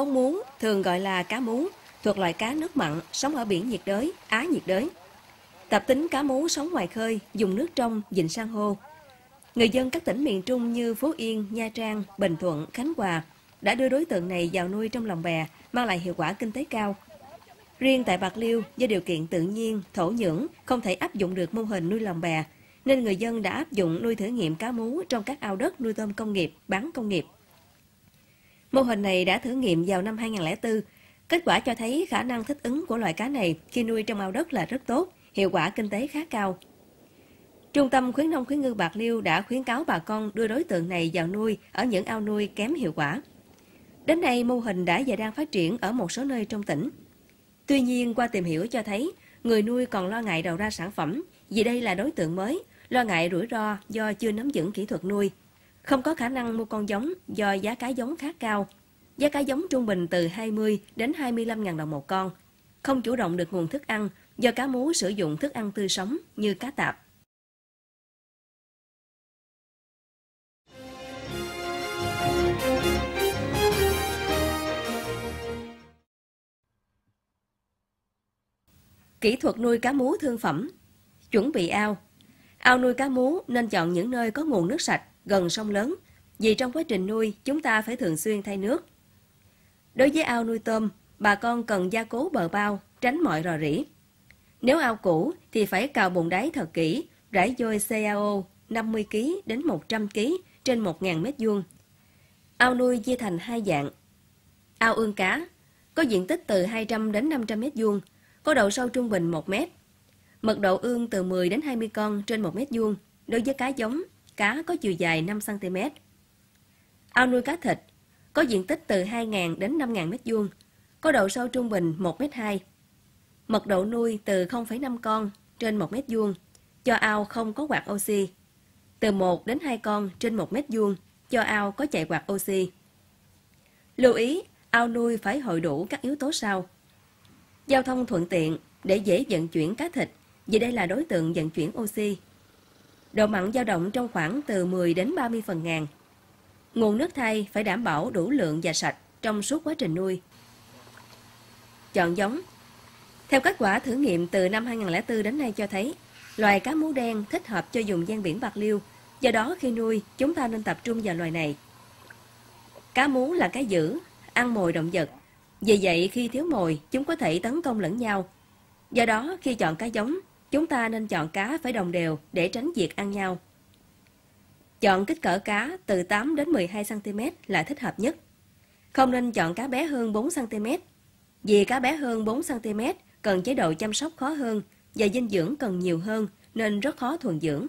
bóng mú, thường gọi là cá mú, thuộc loại cá nước mặn, sống ở biển nhiệt đới, Á nhiệt đới. Tập tính cá mú sống ngoài khơi, dùng nước trong, vịnh san hô. Người dân các tỉnh miền Trung như Phú Yên, Nha Trang, Bình Thuận, Khánh Hòa đã đưa đối tượng này vào nuôi trong lồng bè, mang lại hiệu quả kinh tế cao. Riêng tại Bạc Liêu, do điều kiện tự nhiên, thổ nhưỡng không thể áp dụng được mô hình nuôi lồng bè, nên người dân đã áp dụng nuôi thử nghiệm cá mú trong các ao đất nuôi tôm công nghiệp, bán công nghiệp. Mô hình này đã thử nghiệm vào năm 2004. Kết quả cho thấy khả năng thích ứng của loài cá này khi nuôi trong ao đất là rất tốt, hiệu quả kinh tế khá cao. Trung tâm khuyến nông khuyến ngư Bạc Liêu đã khuyến cáo bà con đưa đối tượng này vào nuôi ở những ao nuôi kém hiệu quả. Đến nay, mô hình đã và đang phát triển ở một số nơi trong tỉnh. Tuy nhiên, qua tìm hiểu cho thấy, người nuôi còn lo ngại đầu ra sản phẩm vì đây là đối tượng mới, lo ngại rủi ro do chưa nắm vững kỹ thuật nuôi, không có khả năng mua con giống do giá cá giống khá cao. Giá cá giống trung bình từ 20 đến 25.000 đồng một con, không chủ động được nguồn thức ăn do cá mú sử dụng thức ăn tươi sống như cá tạp. Kỹ thuật nuôi cá mú thương phẩm. Chuẩn bị ao. Ao nuôi cá mú nên chọn những nơi có nguồn nước sạch, gần sông lớn, vì trong quá trình nuôi chúng ta phải thường xuyên thay nước. Đối với ao nuôi tôm, bà con cần gia cố bờ bao, tránh mọi rò rỉ. Nếu ao cũ thì phải cào bùn đáy thật kỹ, rải vôi CaO 50 kg đến 100 kg trên 1.000 m². Ao nuôi chia thành hai dạng. Ao ương cá có diện tích từ 200 đến 500 m², có độ sâu trung bình 1 m. Mật độ ương từ 10 đến 20 con trên 1 m². Đối với cá giống, cá có chiều dài 5 cm. Ao nuôi cá thịt có diện tích từ 2.000 đến 5.000 m², có độ sâu trung bình 1,2 m. Mật độ nuôi từ 0,5 con trên 1 m², cho ao không có quạt oxy. Từ 1 đến 2 con trên 1 m², cho ao có chạy quạt oxy. Lưu ý, ao nuôi phải hội đủ các yếu tố sau. Giao thông thuận tiện để dễ vận chuyển cá thịt, vì đây là đối tượng vận chuyển oxy. Độ mặn dao động trong khoảng từ 10 đến 30 phần ngàn. Nguồn nước thay phải đảm bảo đủ lượng và sạch trong suốt quá trình nuôi. Chọn giống. Theo kết quả thử nghiệm từ năm 2004 đến nay cho thấy, loài cá mú đen thích hợp cho vùng ven biển Bạc Liêu, do đó khi nuôi chúng ta nên tập trung vào loài này. Cá mú là cá dữ, ăn mồi động vật, vì vậy khi thiếu mồi chúng có thể tấn công lẫn nhau. Do đó khi chọn cá giống, chúng ta nên chọn cá phải đồng đều để tránh việc ăn nhau. Chọn kích cỡ cá từ 8 đến 12 cm là thích hợp nhất. Không nên chọn cá bé hơn 4 cm, vì cá bé hơn 4 cm cần chế độ chăm sóc khó hơn và dinh dưỡng cần nhiều hơn nên rất khó thuần dưỡng.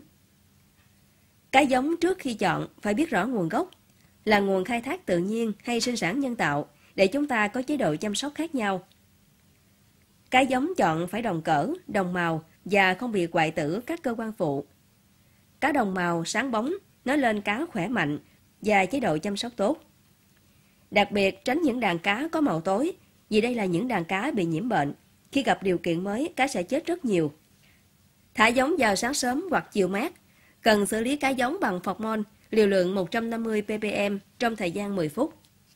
Cá giống trước khi chọn phải biết rõ nguồn gốc, là nguồn khai thác tự nhiên hay sinh sản nhân tạo, để chúng ta có chế độ chăm sóc khác nhau. Cá giống chọn phải đồng cỡ, đồng màu và không bị hoại tử các cơ quan phụ. Cá đồng màu, sáng bóng, nói lên cá khỏe mạnh và chế độ chăm sóc tốt. Đặc biệt tránh những đàn cá có màu tối, vì đây là những đàn cá bị nhiễm bệnh. Khi gặp điều kiện mới, cá sẽ chết rất nhiều. Thả giống vào sáng sớm hoặc chiều mát. Cần xử lý cá giống bằng phọc mon, liều lượng 150 ppm trong thời gian 10 phút.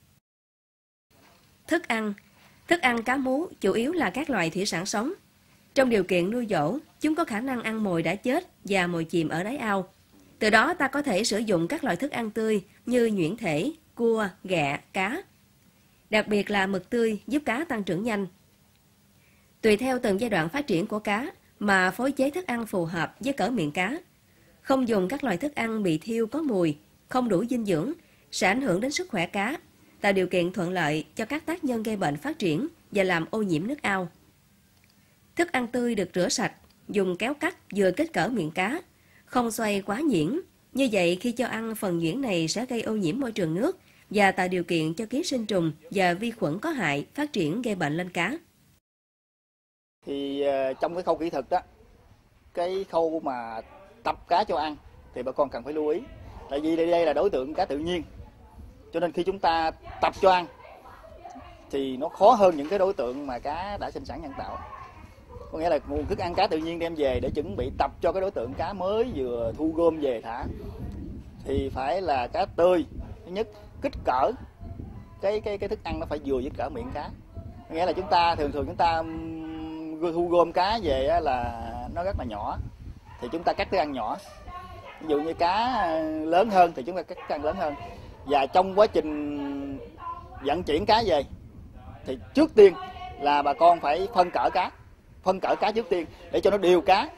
Thức ăn. Thức ăn cá mú chủ yếu là các loài thủy sản sống. Trong điều kiện nuôi dỗ, chúng có khả năng ăn mồi đã chết và mồi chìm ở đáy ao. Từ đó ta có thể sử dụng các loại thức ăn tươi như nhuyễn thể, cua, ghẹ, cá. Đặc biệt là mực tươi giúp cá tăng trưởng nhanh. Tùy theo từng giai đoạn phát triển của cá mà phối chế thức ăn phù hợp với cỡ miệng cá. Không dùng các loại thức ăn bị thiêu có mùi, không đủ dinh dưỡng, sẽ ảnh hưởng đến sức khỏe cá, tạo điều kiện thuận lợi cho các tác nhân gây bệnh phát triển và làm ô nhiễm nước ao. Thức ăn tươi được rửa sạch, dùng kéo cắt vừa kích cỡ miệng cá, không xoay quá nhuyễn. Như vậy khi cho ăn, phần nhuyễn này sẽ gây ô nhiễm môi trường nước và tạo điều kiện cho ký sinh trùng và vi khuẩn có hại phát triển gây bệnh lên cá. Thì trong cái khâu kỹ thuật đó, cái khâu mà tập cá cho ăn thì bà con cần phải lưu ý. Tại vì đây là đối tượng cá tự nhiên, cho nên khi chúng ta tập cho ăn thì nó khó hơn những cái đối tượng mà cá đã sinh sản nhân tạo. Có nghĩa là nguồn thức ăn cá tự nhiên đem về để chuẩn bị tập cho cái đối tượng cá mới vừa thu gom về thả thì phải là cá tươi. Thứ nhất, kích cỡ cái thức ăn nó phải vừa với cỡ miệng cá. Nghĩa là chúng ta thường chúng ta thu gom cá về á, là nó rất là nhỏ thì chúng ta cắt thức ăn nhỏ. Ví dụ như cá lớn hơn thì chúng ta cắt thức ăn lớn hơn. Và trong quá trình vận chuyển cá về thì trước tiên là bà con phải phân cỡ cá trước tiên để cho nó đều cá,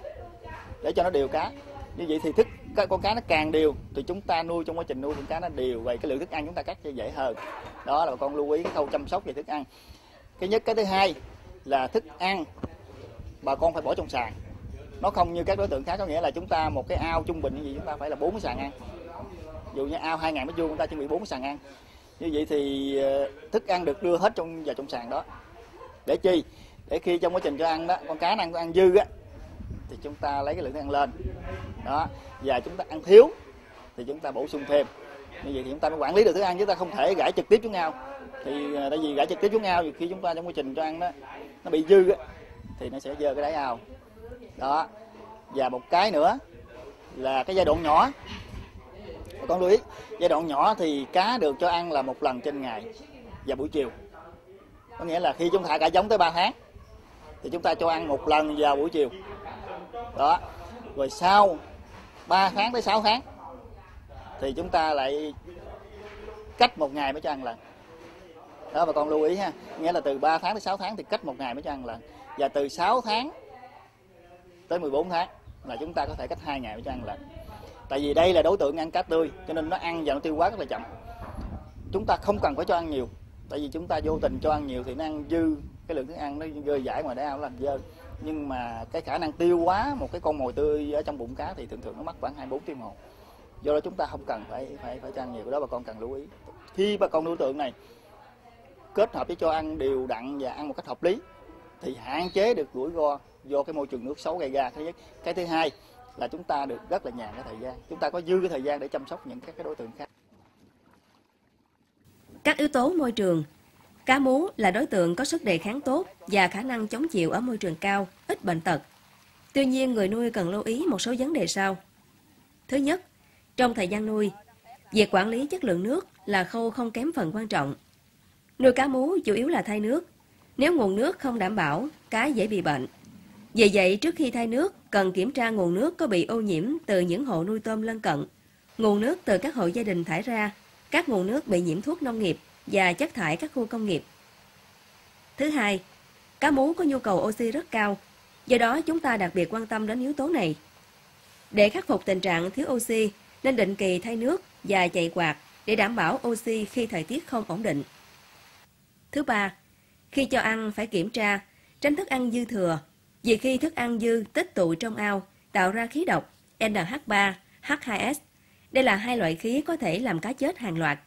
như vậy thì con cá nó càng đều thì chúng ta nuôi, trong quá trình nuôi con cá nó đều, vậy cái lượng thức ăn chúng ta cắt cho dễ hơn. Đó là bà con lưu ý cái khâu chăm sóc về thức ăn. Cái nhất. Cái thứ hai là thức ăn bà con phải bỏ trong sàn, nó không như các đối tượng khác, có nghĩa là chúng ta một cái ao trung bình như vậy chúng ta phải là 4 cái sàn ăn. Ví dụ như ao 2.000 m2 chúng ta chuẩn bị 4 cái sàn ăn. Như vậy thì thức ăn được đưa hết vào trong sàn đó. Để chi? Để khi trong quá trình cho ăn đó, con cá nó ăn dư á thì chúng ta lấy cái lượng thức ăn lên. Đó, và chúng ta ăn thiếu thì chúng ta bổ sung thêm. Như vậy thì chúng ta mới quản lý được thức ăn, chúng ta không thể gãi trực tiếp xuống ao. Thì tại vì gãi trực tiếp xuống ao thì khi chúng ta trong quá trình cho ăn đó nó bị dư á thì nó sẽ dơ cái đáy ao. Đó. Và một cái nữa là cái giai đoạn nhỏ. Con lưu ý, giai đoạn nhỏ thì cá được cho ăn là một lần trên ngày và buổi chiều. Có nghĩa là khi chúng ta thả cá giống tới 3 tháng thì chúng ta cho ăn một lần vào buổi chiều. Đó. Rồi sau 3 tháng tới 6 tháng thì chúng ta lại cách 1 ngày mới cho ăn lần. Đó bà con lưu ý ha. Nghĩa là từ 3 tháng tới 6 tháng thì cách 1 ngày mới cho ăn lần. Và từ 6 tháng tới 14 tháng là chúng ta có thể cách 2 ngày mới cho ăn lần. Tại vì đây là đối tượng ăn cá tươi cho nên nó ăn và nó tiêu hóa rất là chậm. Chúng ta không cần phải cho ăn nhiều. Tại vì chúng ta vô tình cho ăn nhiều thì nó ăn dư, cái lượng thức ăn nó rơi rải ngoài đáy ao, nó làm dơ. Nhưng mà cái khả năng tiêu hóa một cái con mồi tươi ở trong bụng cá thì thường nó mất khoảng 24 tiếng hồ. Do đó chúng ta không cần phải cho ăn nhiều, cái đó bà con cần lưu ý. Khi bà con đối tượng này kết hợp với cho ăn đều đặn và ăn một cách hợp lý thì hạn chế được rủi ro do cái môi trường nước xấu gây ra. Cái thứ hai là chúng ta được rất là nhàn cái thời gian, chúng ta có dư cái thời gian để chăm sóc những các cái đối tượng khác. Các yếu tố môi trường. Cá mú là đối tượng có sức đề kháng tốt và khả năng chống chịu ở môi trường cao, ít bệnh tật. Tuy nhiên, người nuôi cần lưu ý một số vấn đề sau. Thứ nhất, trong thời gian nuôi, việc quản lý chất lượng nước là khâu không kém phần quan trọng. Nuôi cá mú chủ yếu là thay nước. Nếu nguồn nước không đảm bảo, cá dễ bị bệnh. Vì vậy, trước khi thay nước, cần kiểm tra nguồn nước có bị ô nhiễm từ những hộ nuôi tôm lân cận, nguồn nước từ các hộ gia đình thải ra, các nguồn nước bị nhiễm thuốc nông nghiệp và chất thải các khu công nghiệp. Thứ hai, cá mú có nhu cầu oxy rất cao, do đó chúng ta đặc biệt quan tâm đến yếu tố này. Để khắc phục tình trạng thiếu oxy, nên định kỳ thay nước và chạy quạt để đảm bảo oxy khi thời tiết không ổn định. Thứ ba, khi cho ăn phải kiểm tra, tránh thức ăn dư thừa, vì khi thức ăn dư tích tụ trong ao tạo ra khí độc NH3, H2S. Đây là hai loại khí có thể làm cá chết hàng loạt.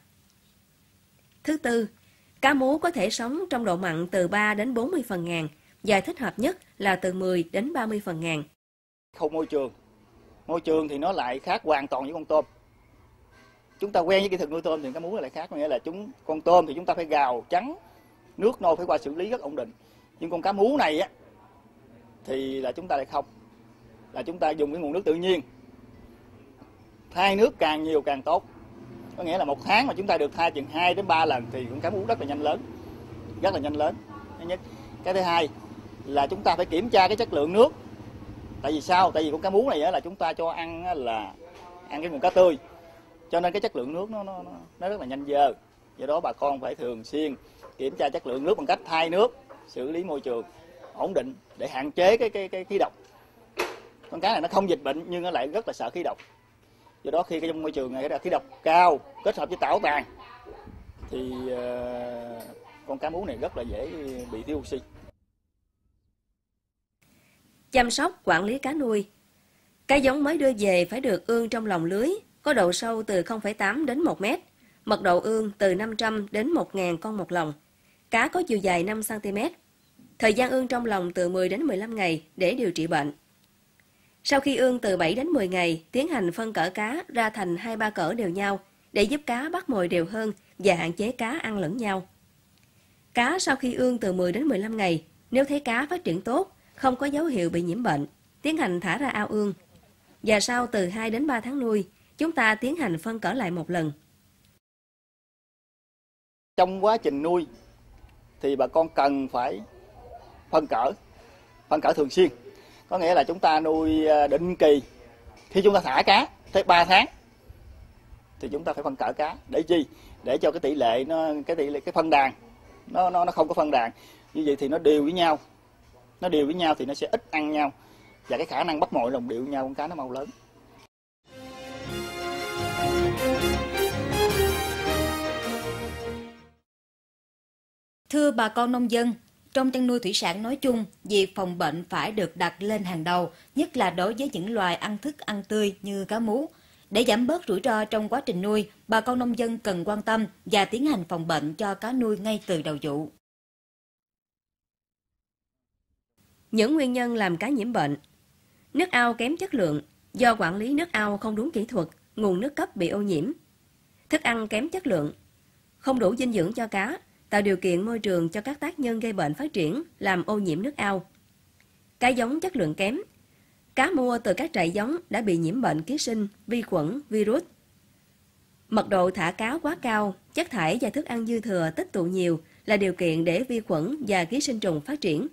Thứ tư, cá mú có thể sống trong độ mặn từ 3 đến 40 phần ngàn và thích hợp nhất là từ 10 đến 30 phần ngàn. Khâu môi trường thì nó lại khác hoàn toàn với con tôm. Chúng ta quen với kỹ thuật nuôi tôm thì cá mú lại khác, có nghĩa là con tôm thì chúng ta phải gào trắng, nước nôi phải qua xử lý rất ổn định. Nhưng con cá mú này á thì là chúng ta lại không, là chúng ta dùng cái nguồn nước tự nhiên, thay nước càng nhiều càng tốt. Có nghĩa là một tháng mà chúng ta được thay chừng 2 đến 3 lần thì con cá mú rất là nhanh lớn. Thứ nhất. Cái thứ hai là chúng ta phải kiểm tra cái chất lượng nước. Tại vì sao? Tại vì con cá mú này là chúng ta cho ăn là ăn cái nguồn cá tươi, cho nên cái chất lượng nước nó rất là nhanh dơ. Do đó bà con phải thường xuyên kiểm tra chất lượng nước bằng cách thay nước, xử lý môi trường ổn định để hạn chế cái khí độc. Con cá này nó không dịch bệnh nhưng nó lại rất là sợ khí độc. Do đó khi cái trong môi trường này khí độc cao kết hợp với tảo tàn thì con cá mú này rất là dễ bị thiếu oxy. Chăm sóc, quản lý cá nuôi. Cá giống mới đưa về phải được ương trong lồng lưới, có độ sâu từ 0,8 đến 1 mét, mật độ ương từ 500 đến 1.000 con một lồng. Cá có chiều dài 5 cm. Thời gian ương trong lồng từ 10 đến 15 ngày để điều trị bệnh. Sau khi ương từ 7 đến 10 ngày, tiến hành phân cỡ cá ra thành 2-3 cỡ đều nhau để giúp cá bắt mồi đều hơn và hạn chế cá ăn lẫn nhau. Cá sau khi ương từ 10 đến 15 ngày, nếu thấy cá phát triển tốt, không có dấu hiệu bị nhiễm bệnh, tiến hành thả ra ao ương. Và sau từ 2 đến 3 tháng nuôi, chúng ta tiến hành phân cỡ lại một lần. trong quá trình nuôi thì bà con cần phải phân cỡ thường xuyên. Có nghĩa là chúng ta nuôi định kỳ, khi chúng ta thả cá tới 3 tháng thì chúng ta phải phân cỡ cá. Để chi? Để cho cái tỷ lệ cái phân đàn nó không có phân đàn. Như vậy thì nó đều với nhau. Nó đều với nhau thì nó sẽ ít ăn nhau, và cái khả năng bắt mồi đồng điệu với nhau con cá nó mau lớn. Thưa bà con nông dân, trong chăn nuôi thủy sản nói chung, việc phòng bệnh phải được đặt lên hàng đầu, nhất là đối với những loài ăn thức ăn tươi như cá mú. Để giảm bớt rủi ro trong quá trình nuôi, bà con nông dân cần quan tâm và tiến hành phòng bệnh cho cá nuôi ngay từ đầu vụ. Những nguyên nhân làm cá nhiễm bệnh: nước ao kém chất lượng do quản lý nước ao không đúng kỹ thuật, nguồn nước cấp bị ô nhiễm; thức ăn kém chất lượng, không đủ dinh dưỡng cho cá, tạo điều kiện môi trường cho các tác nhân gây bệnh phát triển, làm ô nhiễm nước ao; cá giống chất lượng kém, cá mua từ các trại giống đã bị nhiễm bệnh ký sinh, vi khuẩn, virus; mật độ thả cá quá cao, chất thải và thức ăn dư thừa tích tụ nhiều là điều kiện để vi khuẩn và ký sinh trùng phát triển.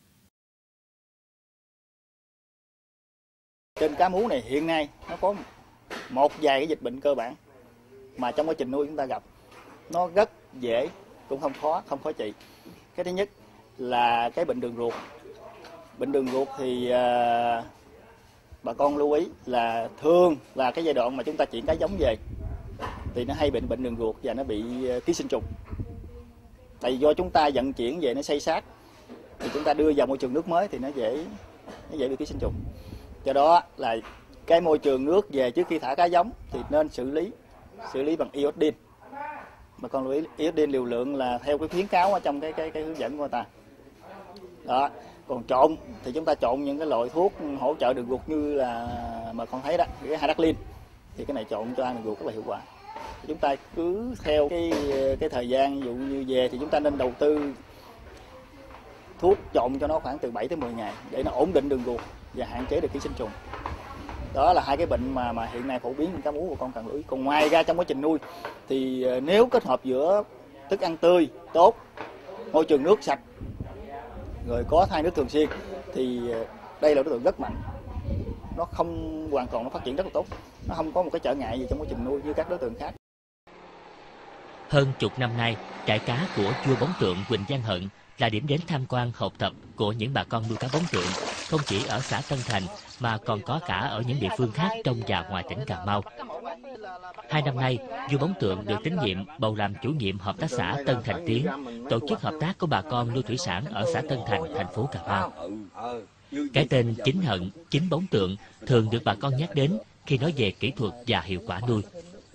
Trên cá mú này hiện nay nó có một vài cái dịch bệnh cơ bản mà trong quá trình nuôi chúng ta gặp. Nó rất dễ, cũng không khó trị. Cái thứ nhất là cái bệnh đường ruột. Bệnh đường ruột thì bà con lưu ý là thường là cái giai đoạn mà chúng ta chuyển cá giống về thì nó hay bệnh đường ruột và nó bị ký sinh trùng. Tại vì do chúng ta vận chuyển về nó xây xát thì chúng ta đưa vào môi trường nước mới thì nó dễ bị ký sinh trùng. Do đó là cái môi trường nước về trước khi thả cá giống thì nên xử lý bằng iodine. Mà con lưu ý iodine liều lượng là theo cái khuyến cáo ở trong cái hướng dẫn của người ta. Đó, còn trộn thì chúng ta trộn những cái loại thuốc hỗ trợ đường ruột như là mà con thấy đó, cái Hadaclin thì cái này trộn cho ăn đường ruột rất là hiệu quả. Chúng ta cứ theo cái thời gian, ví dụ như về thì chúng ta nên đầu tư thuốc trộn cho nó khoảng từ 7 tới 10 ngày để nó ổn định đường ruột và hạn chế được ký sinh trùng. Đó là hai cái bệnh mà hiện nay phổ biến trong cá mú của con cần lưu ý. Còn ngoài ra trong quá trình nuôi thì nếu kết hợp giữa thức ăn tươi tốt, môi trường nước sạch, rồi có thay nước thường xuyên thì đây là đối tượng rất mạnh. Nó không hoàn toàn, nó phát triển rất là tốt. Nó không có một cái trở ngại gì trong quá trình nuôi như các đối tượng khác. Hơn chục năm nay, trại cá của vua Bóng Tượng Huỳnh Văn Hận là điểm đến tham quan học tập của những bà con nuôi cá bóng tượng, không chỉ ở xã Tân Thành mà còn có cả ở những địa phương khác trong và ngoài tỉnh Cà Mau. 2 năm nay, vua Bóng Tượng được tín nhiệm bầu làm chủ nhiệm hợp tác xã Tân Thành Tiến, tổ chức hợp tác của bà con nuôi thủy sản ở xã Tân Thành, thành phố Cà Mau. Cái tên Chính Hận, Chính Bóng Tượng thường được bà con nhắc đến khi nói về kỹ thuật và hiệu quả nuôi.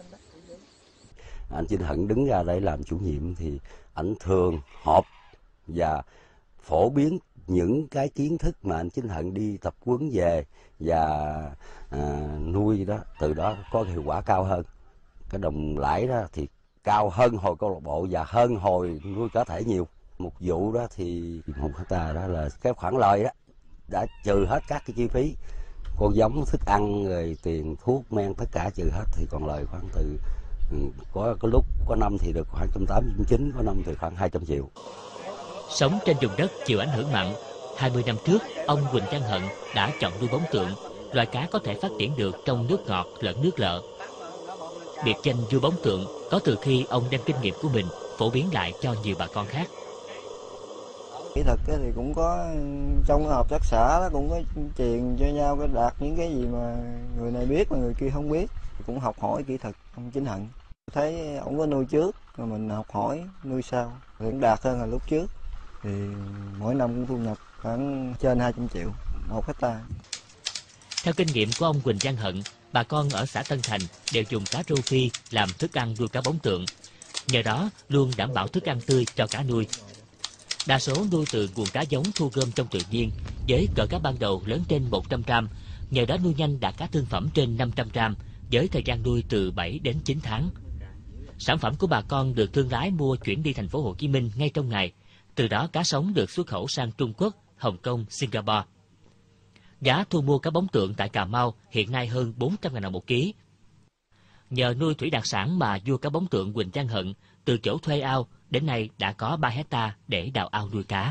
Anh Chính Hận đứng ra để làm chủ nhiệm thì anh thường họp và phổ biến những cái kiến thức mà anh Chính Hận đi tập huấn về và nuôi đó, từ đó có hiệu quả cao hơn. Cái đồng lãi đó thì cao hơn hồi câu lạc bộ và hơn hồi nuôi cá thể nhiều. Một vụ đó thì 1 hectare đó là cái khoản lời đó đã trừ hết các cái chi phí, con giống, thức ăn, rồi tiền thuốc men tất cả trừ hết thì còn lời khoảng từ có lúc có năm thì được khoảng 189, có năm thì khoảng 200 triệu. Sống trên vùng đất chịu ảnh hưởng mặn, 20 năm trước, ông Huỳnh Văn Hận đã chọn nuôi bóng tượng, loài cá có thể phát triển được trong nước ngọt lẫn nước lợ. Biệt danh vua bóng tượng có từ khi ông đem kinh nghiệm của mình phổ biến lại cho nhiều bà con khác. Kỹ thuật thì cũng có trong hợp tác xã đó cũng có truyền cho nhau cái đạt những cái gì mà người này biết mà người kia không biết, cũng học hỏi kỹ thuật ông Chính Hận. Thấy ông có nuôi trước rồi mình học hỏi nuôi sau vẫn đạt hơn là lúc trước, thì mỗi năm cũng thu nhập khoảng trên 200 triệu 1 hectare. Theo kinh nghiệm của ông Huỳnh Văn Hận, bà con ở xã Tân Thành đều dùng cá rô phi làm thức ăn nuôi cá bóng tượng. Nhờ đó luôn đảm bảo thức ăn tươi cho cá nuôi. Đa số nuôi từ nguồn cá giống thu gom trong tự nhiên, với cỡ cá ban đầu lớn trên 100 gram. Nhờ đó nuôi nhanh đạt cá thương phẩm trên 500 gram, với thời gian nuôi từ 7 đến 9 tháng. Sản phẩm của bà con được thương lái mua chuyển đi thành phố Hồ Chí Minh ngay trong ngày. Từ đó cá sống được xuất khẩu sang Trung Quốc, Hồng Kông, Singapore. Giá thu mua cá bóng tượng tại Cà Mau hiện nay hơn 400.000 đồng một ký. Nhờ nuôi thủy đặc sản mà vua cá bóng tượng Huỳnh Văn Hận từ chỗ thuê ao Đến nay đã có 3 hectare để đào ao nuôi cá.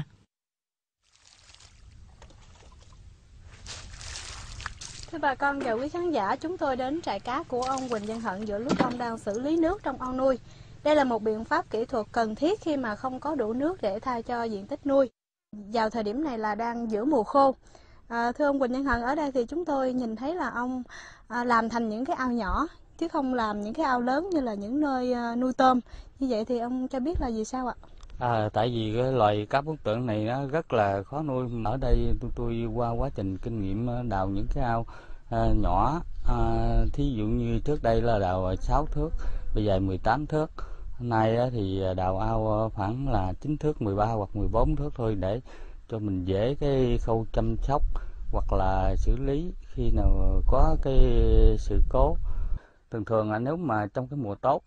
Thưa bà con và quý khán giả, chúng tôi đến trại cá của ông Huỳnh Văn Hận giữa lúc ông đang xử lý nước trong ao nuôi. Đây là một biện pháp kỹ thuật cần thiết khi mà không có đủ nước để thay cho diện tích nuôi. Vào thời điểm này là đang giữa mùa khô. Thưa ông Huỳnh Văn Hận, ở đây thì chúng tôi nhìn thấy là ông làm thành những cái ao nhỏ, chứ không làm những cái ao lớn như là những nơi nuôi tôm. Như vậy thì ông cho biết là vì sao ạ? Tại vì cái loài cá bốn tượng này nó rất là khó nuôi. Ở đây tôi qua quá trình kinh nghiệm đào những cái ao nhỏ, thí dụ như trước đây là đào 6 thước, bây giờ 18 thước. Hôm nay thì đào ao khoảng là 9 thước, 13 hoặc 14 thước thôi, để cho mình dễ cái khâu chăm sóc hoặc là xử lý khi nào có cái sự cố. Thường là nếu mà trong cái mùa tốt,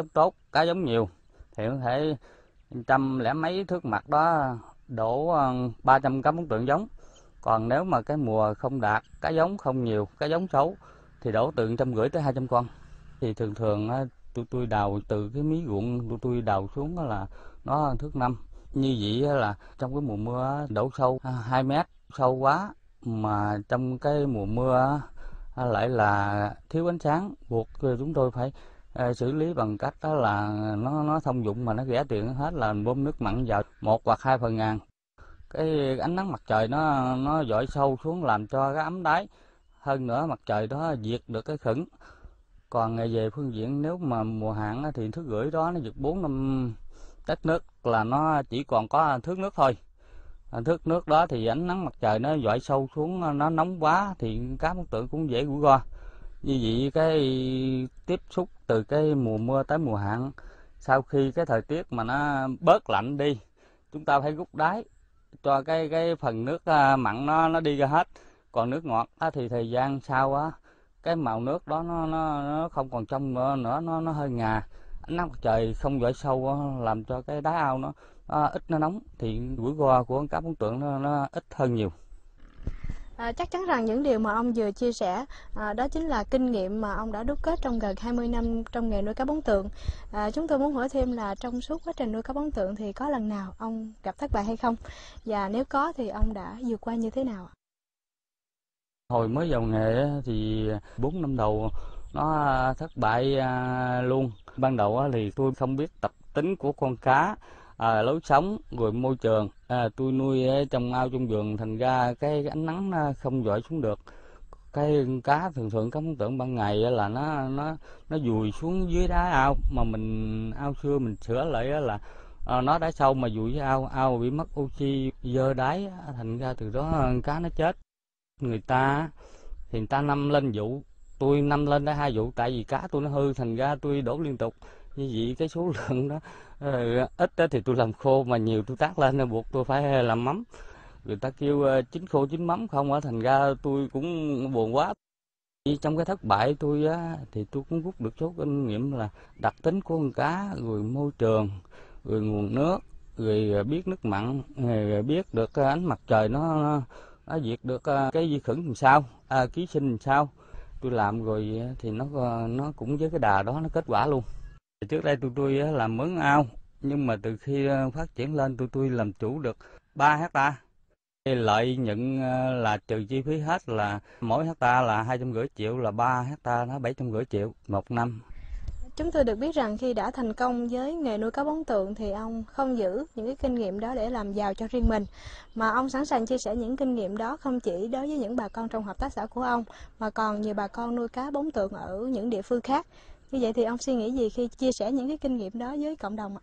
cá giống nhiều thì có thể 100 mấy thước mặt đó đổ 300 cá bốn tượng giống. Còn nếu mà cái mùa không đạt, cá giống không nhiều, cá giống xấu thì đổ từ 150 tới 200 con. Thì thường tôi đào từ cái mí ruộng tôi đào xuống là nó thước 5. Như vậy là trong cái mùa mưa đổ sâu 2 mét, sâu quá, mà trong cái mùa mưa lại là thiếu ánh sáng, buộc chúng tôi phải xử lý bằng cách đó là nó thông dụng mà nó rẻ tiền hết, là bơm nước mặn vào 1 hoặc 2 phần ngàn. Cái ánh nắng mặt trời nó dọi sâu xuống làm cho cái ấm đáy, hơn nữa mặt trời đó diệt được cái khửng. Còn về phương diện nếu mà mùa hạn thì thước rưỡi đó nó giật 4-5 tấc nước là nó chỉ còn có thước nước thôi. Thước nước đó thì ánh nắng mặt trời nó dọi sâu xuống, nó nóng quá thì cá bốn tượng cũng dễ rủi ro. Như vậy cái tiếp xúc từ cái mùa mưa tới mùa hạn, sau khi cái thời tiết mà nó bớt lạnh đi, chúng ta phải rút đáy cho cái phần nước mặn nó đi ra hết. Còn nước ngọt thì thời gian sau cái màu nước đó nó không còn trong nữa, nó hơi ngà. Ánh nắng mặt trời không dọi sâu làm cho cái đáy ao nó ít nó nóng, thì rủi ro của cá bốn tượng nó ít hơn nhiều. Chắc chắn rằng những điều mà ông vừa chia sẻ đó chính là kinh nghiệm mà ông đã đúc kết trong gần 20 năm trong nghề nuôi cá bốn tượng. Chúng tôi muốn hỏi thêm là trong suốt quá trình nuôi cá bốn tượng thì có lần nào ông gặp thất bại hay không? Và nếu có thì ông đã vượt qua như thế nào? Hồi mới vào nghề thì 4 năm đầu nó thất bại luôn. Ban đầu thì tôi không biết tập tính của con cá, lối sống rồi môi trường. Tôi nuôi ở trong ao trong vườn, thành ra cái ánh nắng nó không dọi xuống được. Cái cá thường cá bốn tượng ban ngày là nó vùi xuống dưới đá ao, mà mình ao xưa mình sửa lại là nó đáy sâu mà vùi dưới ao bị mất oxy, dơ đáy, thành ra từ đó cá nó chết. Người ta thì người ta năm lên vụ, tôi năm lên đã 2 vụ, tại vì cá tôi nó hư, thành ra tôi đổ liên tục. Như vậy cái số lượng đó ít thì tôi làm khô, mà nhiều tôi tác lên buộc tôi phải làm mắm. Người ta kêu chín khô chín mắm không, thành ra tôi cũng buồn quá. Trong cái thất bại tôi thì tôi cũng rút được số kinh nghiệm là đặc tính của con cá, rồi môi trường, rồi nguồn nước, rồi biết nước mặn, rồi biết được ánh mặt trời nó diệt được cái vi khuẩn làm sao, ký sinh làm sao. Tôi làm rồi thì nó cũng với cái đà đó nó kết quả luôn. Trước đây tôi làm mướn ao, nhưng mà từ khi phát triển lên tôi làm chủ được 3 hectare. Lợi nhuận là trừ chi phí hết là mỗi hectare là 250 triệu, là 3 hectare nó 750 triệu một năm. Chúng tôi được biết rằng khi đã thành công với nghề nuôi cá bốn tượng thì ông không giữ những cái kinh nghiệm đó để làm giàu cho riêng mình, mà ông sẵn sàng chia sẻ những kinh nghiệm đó không chỉ đối với những bà con trong hợp tác xã của ông, mà còn nhiều bà con nuôi cá bốn tượng ở những địa phương khác. Như vậy thì ông suy nghĩ gì khi chia sẻ những cái kinh nghiệm đó với cộng đồng ạ?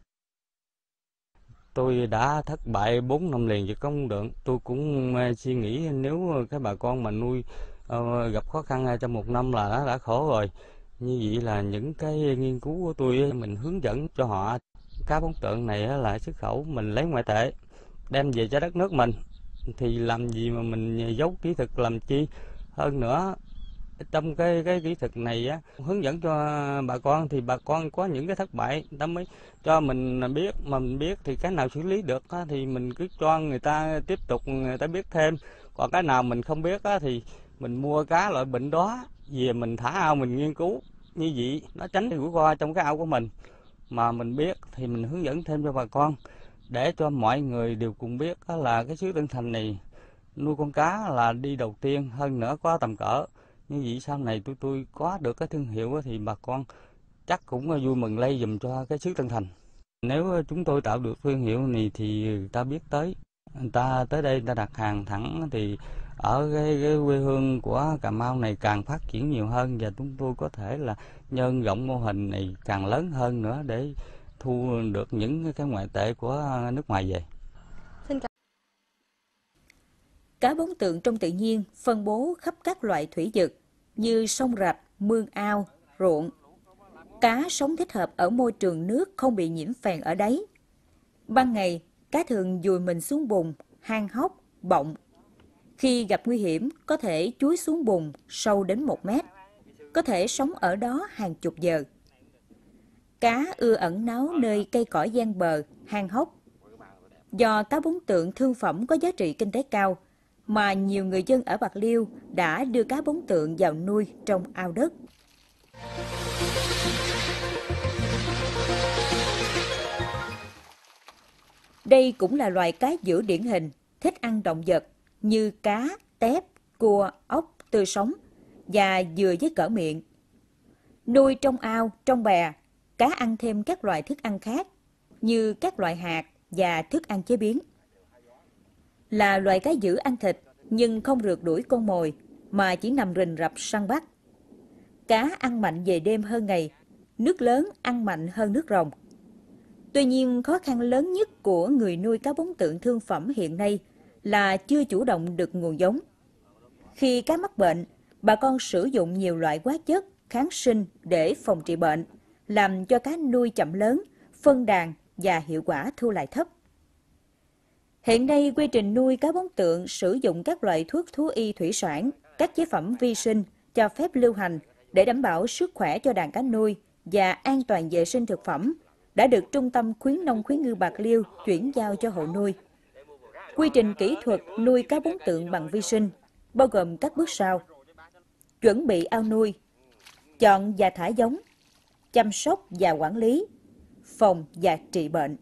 Tôi đã thất bại 4 năm liền với cá bốn tượng. Tôi cũng suy nghĩ nếu cái bà con mà nuôi gặp khó khăn trong 1 năm là nó đã khổ rồi. Như vậy là những cái nghiên cứu của tôi mình hướng dẫn cho họ. Cá bốn tượng này là xuất khẩu, mình lấy ngoại tệ đem về cho đất nước mình, thì làm gì mà mình giấu kỹ thuật làm chi. Hơn nữa trong cái kỹ thuật này hướng dẫn cho bà con thì bà con có những cái thất bại, người ta mới cho mình biết, mà mình biết thì cái nào xử lý được thì mình cứ cho người ta tiếp tục, người ta biết thêm. Còn cái nào mình không biết thì mình mua cá loại bệnh đó về mình thả ao mình nghiên cứu. Như vậy nó tránh rủi ro trong cái ao của mình. mà mình biết thì mình hướng dẫn thêm cho bà con, để cho mọi người đều cùng biết là cái xứ Tân Thành này nuôi con cá là đi đầu tiên, hơn nữa có tầm cỡ. Như vậy sau này tôi có được cái thương hiệu thì bà con chắc cũng vui mừng lây dùm cho cái xứ Tân Thành. Nếu chúng tôi tạo được thương hiệu này thì người ta biết tới, người ta tới đây người ta đặt hàng thẳng, thì ở cái quê hương của Cà Mau này càng phát triển nhiều hơn, và chúng tôi có thể là nhân rộng mô hình này càng lớn hơn nữa để thu được những cái ngoại tệ của nước ngoài về. Cá bóng tượng trong tự nhiên phân bố khắp các loại thủy vực như sông rạch, mương ao, ruộng. Cá sống thích hợp ở môi trường nước không bị nhiễm phèn ở đáy. Ban ngày, cá thường dùi mình xuống bùn, hang hốc, bọng. Khi gặp nguy hiểm, có thể chúi xuống bùn sâu đến 1 mét. Có thể sống ở đó hàng chục giờ. Cá ưa ẩn náu nơi cây cỏ ven bờ, hang hốc. Do cá bóng tượng thương phẩm có giá trị kinh tế cao, mà nhiều người dân ở Bạc Liêu đã đưa cá bóng tượng vào nuôi trong ao đất. Đây cũng là loài cá dữ điển hình, thích ăn động vật như cá, tép, cua, ốc tươi sống và vừa với cỡ miệng. Nuôi trong ao, trong bè, cá ăn thêm các loại thức ăn khác như các loại hạt và thức ăn chế biến. Là loài cá dữ ăn thịt nhưng không rượt đuổi con mồi mà chỉ nằm rình rập săn bắt. Cá ăn mạnh về đêm hơn ngày, nước lớn ăn mạnh hơn nước rồng. Tuy nhiên, khó khăn lớn nhất của người nuôi cá bóng tượng thương phẩm hiện nay là chưa chủ động được nguồn giống. Khi cá mắc bệnh, bà con sử dụng nhiều loại hóa chất, kháng sinh để phòng trị bệnh, làm cho cá nuôi chậm lớn, phân đàn và hiệu quả thu lại thấp. Hiện nay, quy trình nuôi cá bóng tượng sử dụng các loại thuốc thú y thủy sản, các chế phẩm vi sinh cho phép lưu hành để đảm bảo sức khỏe cho đàn cá nuôi và an toàn vệ sinh thực phẩm, đã được Trung tâm Khuyến nông khuyến ngư Bạc Liêu chuyển giao cho hộ nuôi. Quy trình kỹ thuật nuôi cá bóng tượng bằng vi sinh bao gồm các bước sau: chuẩn bị ao nuôi, chọn và thả giống, chăm sóc và quản lý, phòng và trị bệnh.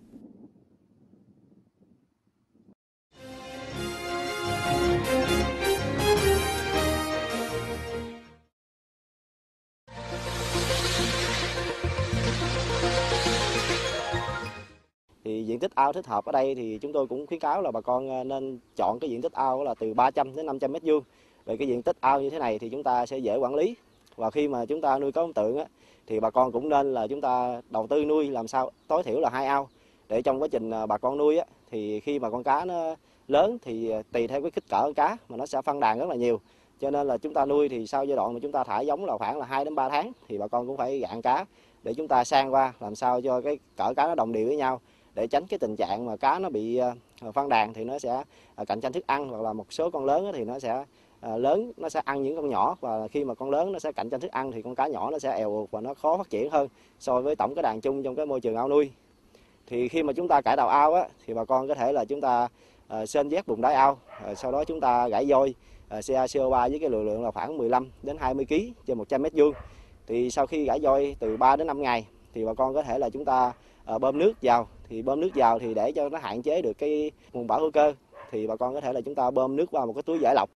Thì diện tích ao thích hợp ở đây thì chúng tôi cũng khuyến cáo là bà con nên chọn cái diện tích ao là từ 300 đến 500 mét vuông. Về cái diện tích ao như thế này thì chúng ta sẽ dễ quản lý. Và khi mà chúng ta nuôi cá bóng tượng thì bà con cũng nên là chúng ta đầu tư nuôi làm sao tối thiểu là 2 ao, để trong quá trình bà con nuôi thì khi mà con cá nó lớn thì tùy theo cái kích cỡ con cá mà nó sẽ phân đàn rất là nhiều. Cho nên là chúng ta nuôi thì sau giai đoạn mà chúng ta thả giống là khoảng là 2 đến 3 tháng thì bà con cũng phải gạn cá để chúng ta sang qua làm sao cho cái cỡ cá nó đồng đều với nhau, để tránh cái tình trạng mà cá nó bị phân đàn thì nó sẽ cạnh tranh thức ăn, hoặc là một số con lớn thì nó sẽ lớn nó sẽ ăn những con nhỏ, và khi mà con lớn nó sẽ cạnh tranh thức ăn thì con cá nhỏ nó sẽ èo uột và nó khó phát triển hơn so với tổng cái đàn chung trong cái môi trường ao nuôi. Thì khi mà chúng ta cải tạo ao thì bà con có thể là chúng ta xên vét bùn đáy ao, sau đó chúng ta rải vôi CaCO3 với cái lượng là khoảng 15 đến 20 kg trên 100 mét vuông. Thì sau khi rải vôi từ 3 đến 5 ngày thì bà con có thể là chúng ta bơm nước vào. Thì bơm nước vào thì để cho nó hạn chế được cái nguồn bão hữu cơ thì bà con có thể là chúng ta bơm nước vào một cái túi giải lọc.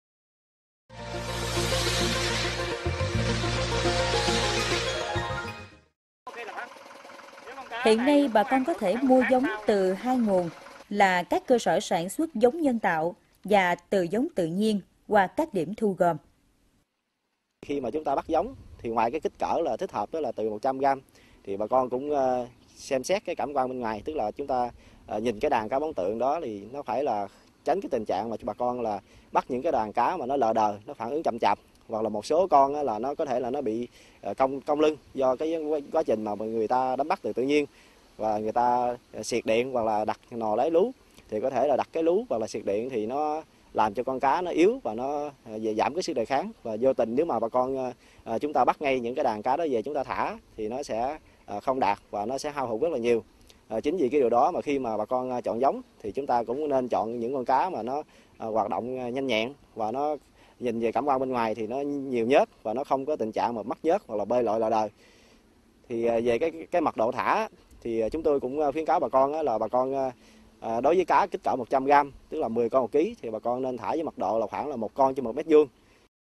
Hiện nay bà con có thể mua giống từ 2 nguồn là các cơ sở sản xuất giống nhân tạo và từ giống tự nhiên qua các điểm thu gom. Khi mà chúng ta bắt giống thì ngoài cái kích cỡ là thích hợp đó là từ 100 g thì bà con cũng xem xét cái cảm quan bên ngoài, tức là chúng ta nhìn cái đàn cá bóng tượng đó thì nó phải là tránh cái tình trạng mà bà con là bắt những cái đàn cá mà nó lờ đờ, nó phản ứng chậm chạp, hoặc là một số con là nó có thể là nó bị cong lưng do cái quá trình mà người ta đánh bắt từ tự nhiên, và người ta xiệt điện hoặc là đặt nò lấy lú, thì có thể là đặt cái lú hoặc là xiệt điện thì nó làm cho con cá nó yếu và nó giảm cái sức đề kháng, và vô tình nếu mà bà con chúng ta bắt ngay những cái đàn cá đó về chúng ta thả thì nó sẽ không đạt và nó sẽ hao hụt rất là nhiều. Chính vì cái điều đó mà khi mà bà con chọn giống thì chúng ta cũng nên chọn những con cá mà nó hoạt động nhanh nhẹn và nó nhìn về cảm quan bên ngoài thì nó nhiều nhớt và nó không có tình trạng mà mắc nhớt hoặc là bơi lội lờ đờ. Thì về cái mật độ thả thì chúng tôi cũng khuyến cáo bà con là bà con đối với cá kích cỡ 100 gram, tức là 10 con 1 ký, thì bà con nên thả với mật độ là khoảng là 1 con trên 1 mét vuông.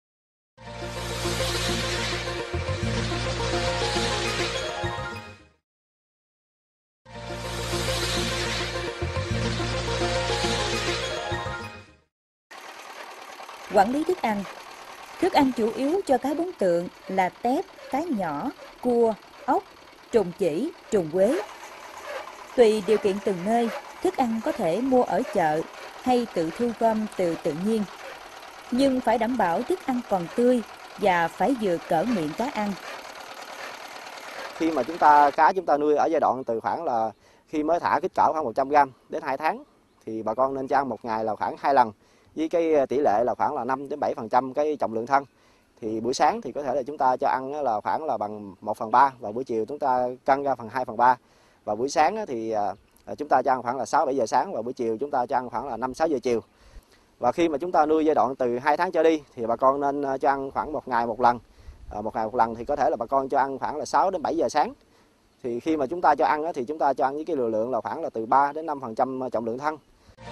Quản lý thức ăn. Thức ăn chủ yếu cho cá bốn tượng là tép, cá nhỏ, cua, ốc, trùng chỉ, trùng quế. Tùy điều kiện từng nơi, thức ăn có thể mua ở chợ hay tự thu gom từ tự nhiên. Nhưng phải đảm bảo thức ăn còn tươi và phải vừa cỡ miệng cá ăn. Khi mà cá chúng ta nuôi ở giai đoạn từ khoảng là khi mới thả kích cỡ khoảng 100 gram đến 2 tháng thì bà con nên cho ăn một ngày là khoảng 2 lần với cái tỷ lệ là khoảng là 5 đến 7% cái trọng lượng thân. Thì buổi sáng thì có thể là chúng ta cho ăn là khoảng là bằng 1/3 và buổi chiều chúng ta cân ra phần 2/3. Và buổi sáng thì chúng ta cho ăn khoảng là 6-7 giờ sáng và buổi chiều chúng ta cho ăn khoảng là 5-6 giờ chiều. Và khi mà chúng ta nuôi giai đoạn từ 2 tháng trở đi thì bà con nên cho ăn khoảng một ngày một lần. Một ngày một lần thì có thể là bà con cho ăn khoảng là 6 đến 7 giờ sáng. Thì khi mà chúng ta cho ăn thì chúng ta cho ăn với cái liều lượng là khoảng là từ 3 đến 5% trọng lượng thân.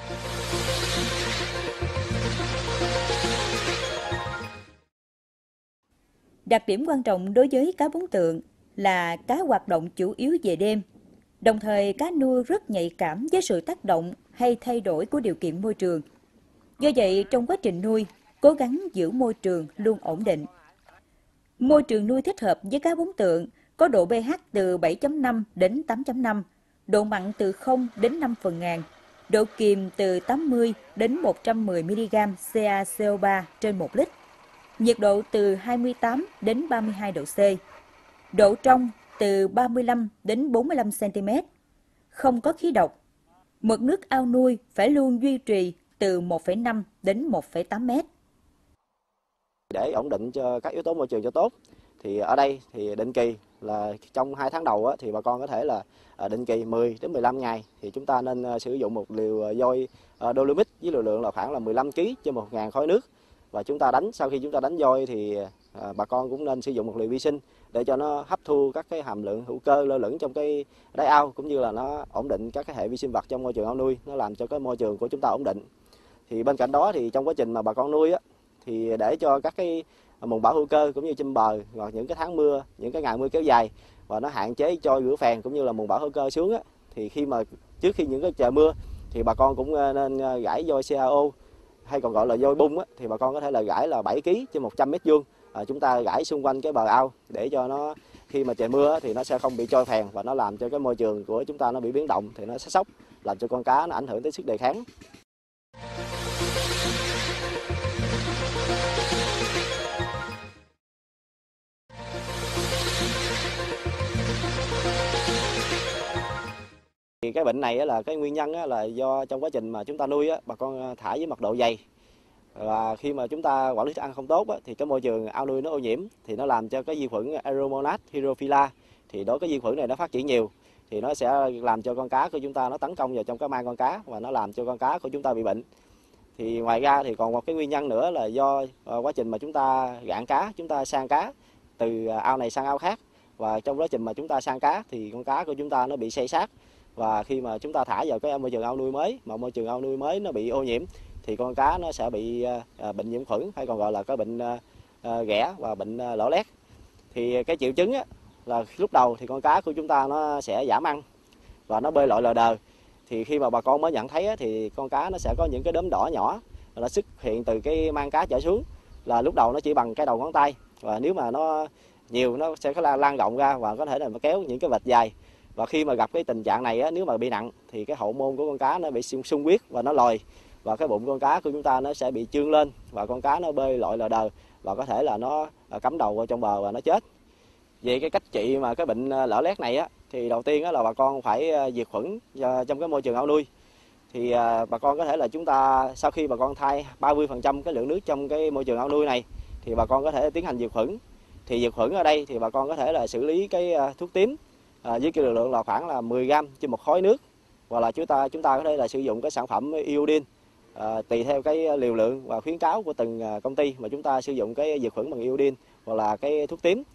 Đặc điểm quan trọng đối với cá bốn tượng là cá hoạt động chủ yếu về đêm. Đồng thời cá nuôi rất nhạy cảm với sự tác động hay thay đổi của điều kiện môi trường. Do vậy, trong quá trình nuôi, cố gắng giữ môi trường luôn ổn định. Môi trường nuôi thích hợp với cá bốn tượng có độ pH từ 7.5 đến 8.5, độ mặn từ 0 đến 5 phần ngàn, độ kiềm từ 80 đến 110 mg CaCO3 trên 1 lít, nhiệt độ từ 28 đến 32 độ C, độ trong từ 35 đến 45 cm, không có khí độc. Mực nước ao nuôi phải luôn duy trì từ 1,5 đến 1,8 mét. Để ổn định cho các yếu tố môi trường cho tốt thì ở đây thì định kỳ là trong 2 tháng đầu thì bà con có thể là định kỳ 10 đến 15 ngày thì chúng ta nên sử dụng một liều vôi Dolomix với liều lượng là khoảng là 15 kg trên 1.000 khối nước. Và chúng ta sau khi chúng ta đánh vôi thì bà con cũng nên sử dụng một liều vi sinh để cho nó hấp thu các cái hàm lượng hữu cơ lơ lửng trong cái đáy ao, cũng như là nó ổn định các cái hệ vi sinh vật trong môi trường ao nuôi, nó làm cho cái môi trường của chúng ta ổn định. Thì bên cạnh đó thì trong quá trình mà bà con nuôi thì để cho các cái mùn bão hữu cơ cũng như chim bờ hoặc những cái tháng mưa, những cái ngày mưa kéo dài và nó hạn chế trôi rửa phèn cũng như là mùn bão hữu cơ xuống thì trước khi những cái trời mưa thì bà con cũng nên rải vôi CaO hay còn gọi là vôi bung thì bà con có thể là rải là 7 kg trên 100 mét vuông. Chúng ta rải xung quanh cái bờ ao để cho nó khi mà trời mưa thì nó sẽ không bị trôi phèn và nó làm cho cái môi trường của chúng ta nó bị biến động thì nó sẽ sốc, làm cho con cá nó ảnh hưởng tới sức đề kháng. Thì cái bệnh này là cái nguyên nhân là do trong quá trình mà chúng ta nuôi bà con thả với mật độ dày. Và khi mà chúng ta quản lý thức ăn không tốt thì cái môi trường ao nuôi nó ô nhiễm thì nó làm cho cái vi khuẩn Aeromonas hydrophila thì đối với vi khuẩn này nó phát triển nhiều thì nó sẽ làm cho con cá của chúng ta nó tấn công vào trong cái mang con cá và nó làm cho con cá của chúng ta bị bệnh. Thì ngoài ra thì còn một cái nguyên nhân nữa là do quá trình mà chúng ta gạn cá, chúng ta sang cá từ ao này sang ao khác, và trong quá trình mà chúng ta sang cá thì con cá của chúng ta nó bị xây xát, và khi mà chúng ta thả vào cái môi trường ao nuôi mới mà môi trường ao nuôi mới nó bị ô nhiễm thì con cá nó sẽ bị bệnh nhiễm khuẩn hay còn gọi là cái bệnh ghẻ và bệnh lở loét. Thì cái triệu chứng là lúc đầu thì con cá của chúng ta nó sẽ giảm ăn và nó bơi lội lờ đờ. Thì khi mà bà con mới nhận thấy thì con cá nó sẽ có những cái đốm đỏ nhỏ nó xuất hiện từ cái mang cá trở xuống, là lúc đầu nó chỉ bằng cái đầu ngón tay, và nếu mà nó nhiều nó sẽ có lan rộng ra và có thể là kéo những cái vệt dài. Và khi mà gặp cái tình trạng này nếu mà bị nặng thì cái hậu môn của con cá nó bị xung huyết và nó lòi, và cái bụng con cá của chúng ta nó sẽ bị trương lên và con cá nó bơi lội lờ đờ và có thể là nó cắm đầu vào trong bờ và nó chết. Về cái cách trị mà cái bệnh lở loét này thì đầu tiên là bà con phải diệt khuẩn trong cái môi trường ao nuôi. Thì bà con có thể là chúng ta sau khi bà con thay 30% cái lượng nước trong cái môi trường ao nuôi này thì bà con có thể tiến hành diệt khuẩn. Thì diệt khuẩn ở đây thì bà con có thể là xử lý cái thuốc tím với cái liều lượng là khoảng là 10 gram trên một khối nước, hoặc là chúng ta có thể là sử dụng cái sản phẩm iodine tùy theo cái liều lượng và khuyến cáo của từng công ty mà chúng ta sử dụng cái diệt khuẩn bằng iodine hoặc là cái thuốc tím.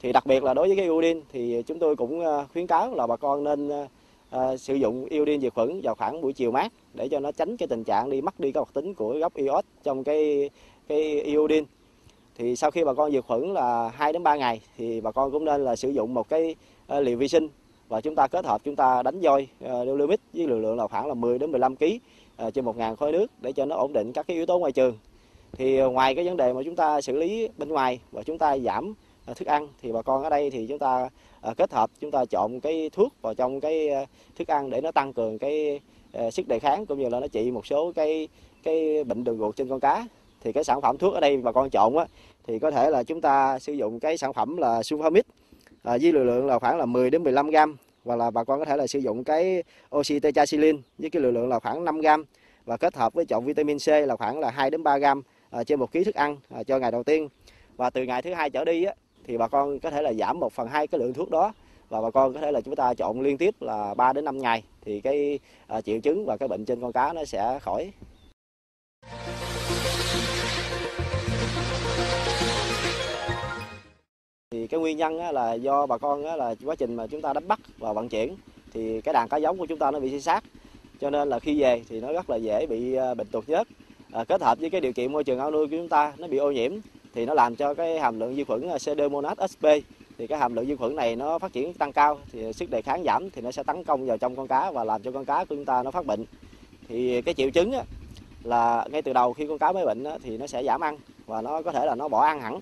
Thì đặc biệt là đối với cái iodine thì chúng tôi cũng khuyến cáo là bà con nên sử dụng iodine diệt khuẩn vào khoảng buổi chiều mát để cho nó tránh cái tình trạng mất đi cái hoạt tính của gốc iốt trong cái iodine. Thì sau khi bà con diệt khuẩn là 2 đến 3 ngày thì bà con cũng nên là sử dụng một cái liều vi sinh và chúng ta kết hợp chúng ta đánh vôi Dolomic với liều lượng là khoảng là 10 đến 15 kg trên 1.000 khối nước để cho nó ổn định các cái yếu tố môi trường. Thì ngoài cái vấn đề mà chúng ta xử lý bên ngoài và chúng ta giảm thức ăn thì bà con ở đây thì chúng ta kết hợp chúng ta trộn cái thuốc vào trong cái thức ăn để nó tăng cường cái sức đề kháng cũng như là nó trị một số cái bệnh đường ruột trên con cá. Thì cái sản phẩm thuốc ở đây bà con trộn á thì có thể là chúng ta sử dụng cái sản phẩm là Sulfamid với liều lượng là khoảng là 10 đến 15 g, và là bà con có thể là sử dụng cái oxy tetraxilin với cái liều lượng là khoảng 5 g và kết hợp với trộn vitamin C là khoảng là 2 đến 3 g trên 1 kg thức ăn cho ngày đầu tiên. Và từ ngày thứ 2 trở đi á thì bà con có thể là giảm 1/2 cái lượng thuốc đó, và bà con có thể là chúng ta trộn liên tiếp là 3 đến 5 ngày thì cái triệu chứng và cái bệnh trên con cá nó sẽ khỏi. Thì cái nguyên nhân là do bà con là quá trình mà chúng ta đánh bắt và vận chuyển thì cái đàn cá giống của chúng ta nó bị suy sát, cho nên là khi về thì nó rất là dễ bị bệnh tụt nhớt. Kết hợp với cái điều kiện môi trường ao nuôi của chúng ta nó bị ô nhiễm thì nó làm cho cái hàm lượng vi khuẩn Pseudomonas sp, thì cái hàm lượng vi khuẩn này nó phát triển tăng cao thì sức đề kháng giảm thì nó sẽ tấn công vào trong con cá và làm cho con cá của chúng ta nó phát bệnh. Thì cái triệu chứng là ngay từ đầu khi con cá mới bệnh thì nó sẽ giảm ăn và nó có thể là nó bỏ ăn hẳn.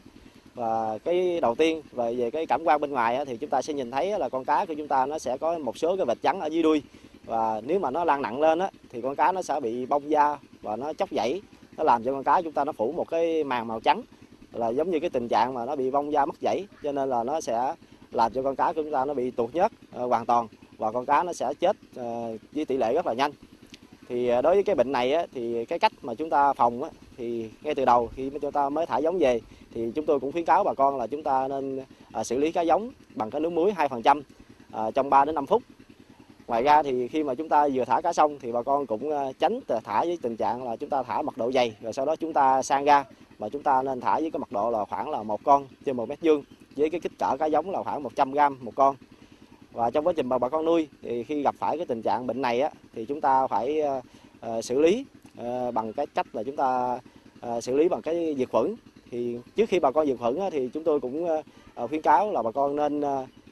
Và cái đầu tiên về cái cảm quan bên ngoài thì chúng ta sẽ nhìn thấy là con cá của chúng ta nó sẽ có một số cái vệt trắng ở dưới đuôi, và nếu mà nó lan nặng lên thì con cá nó sẽ bị bong da và nó chóc vảy, nó làm cho con cá chúng ta nó phủ một cái màng màu trắng, là giống như cái tình trạng mà nó bị bong da mất vảy, cho nên là nó sẽ làm cho con cá của chúng ta nó bị tuột nhớt hoàn toàn và con cá nó sẽ chết với tỷ lệ rất là nhanh. Thì đối với cái bệnh này thì cái cách mà chúng ta phòng thì ngay từ đầu khi mà chúng ta mới thả giống về thì chúng tôi cũng khuyến cáo bà con là chúng ta nên xử lý cá giống bằng cái nước muối 2% trong 3 đến 5 phút. Ngoài ra thì khi mà chúng ta vừa thả cá xong thì bà con cũng tránh thả với tình trạng là chúng ta thả mật độ dày rồi sau đó chúng ta sang ra, mà chúng ta nên thả với cái mật độ là khoảng là 1 con trên 1 mét vuông với cái kích cỡ cá giống là khoảng 100 g một con. Và trong quá trình mà bà con nuôi thì khi gặp phải cái tình trạng bệnh này thì chúng ta phải xử lý bằng cái cách là chúng ta xử lý bằng cái diệt khuẩn. Thì trước khi bà con diệt khuẩn thì chúng tôi cũng khuyến cáo là bà con nên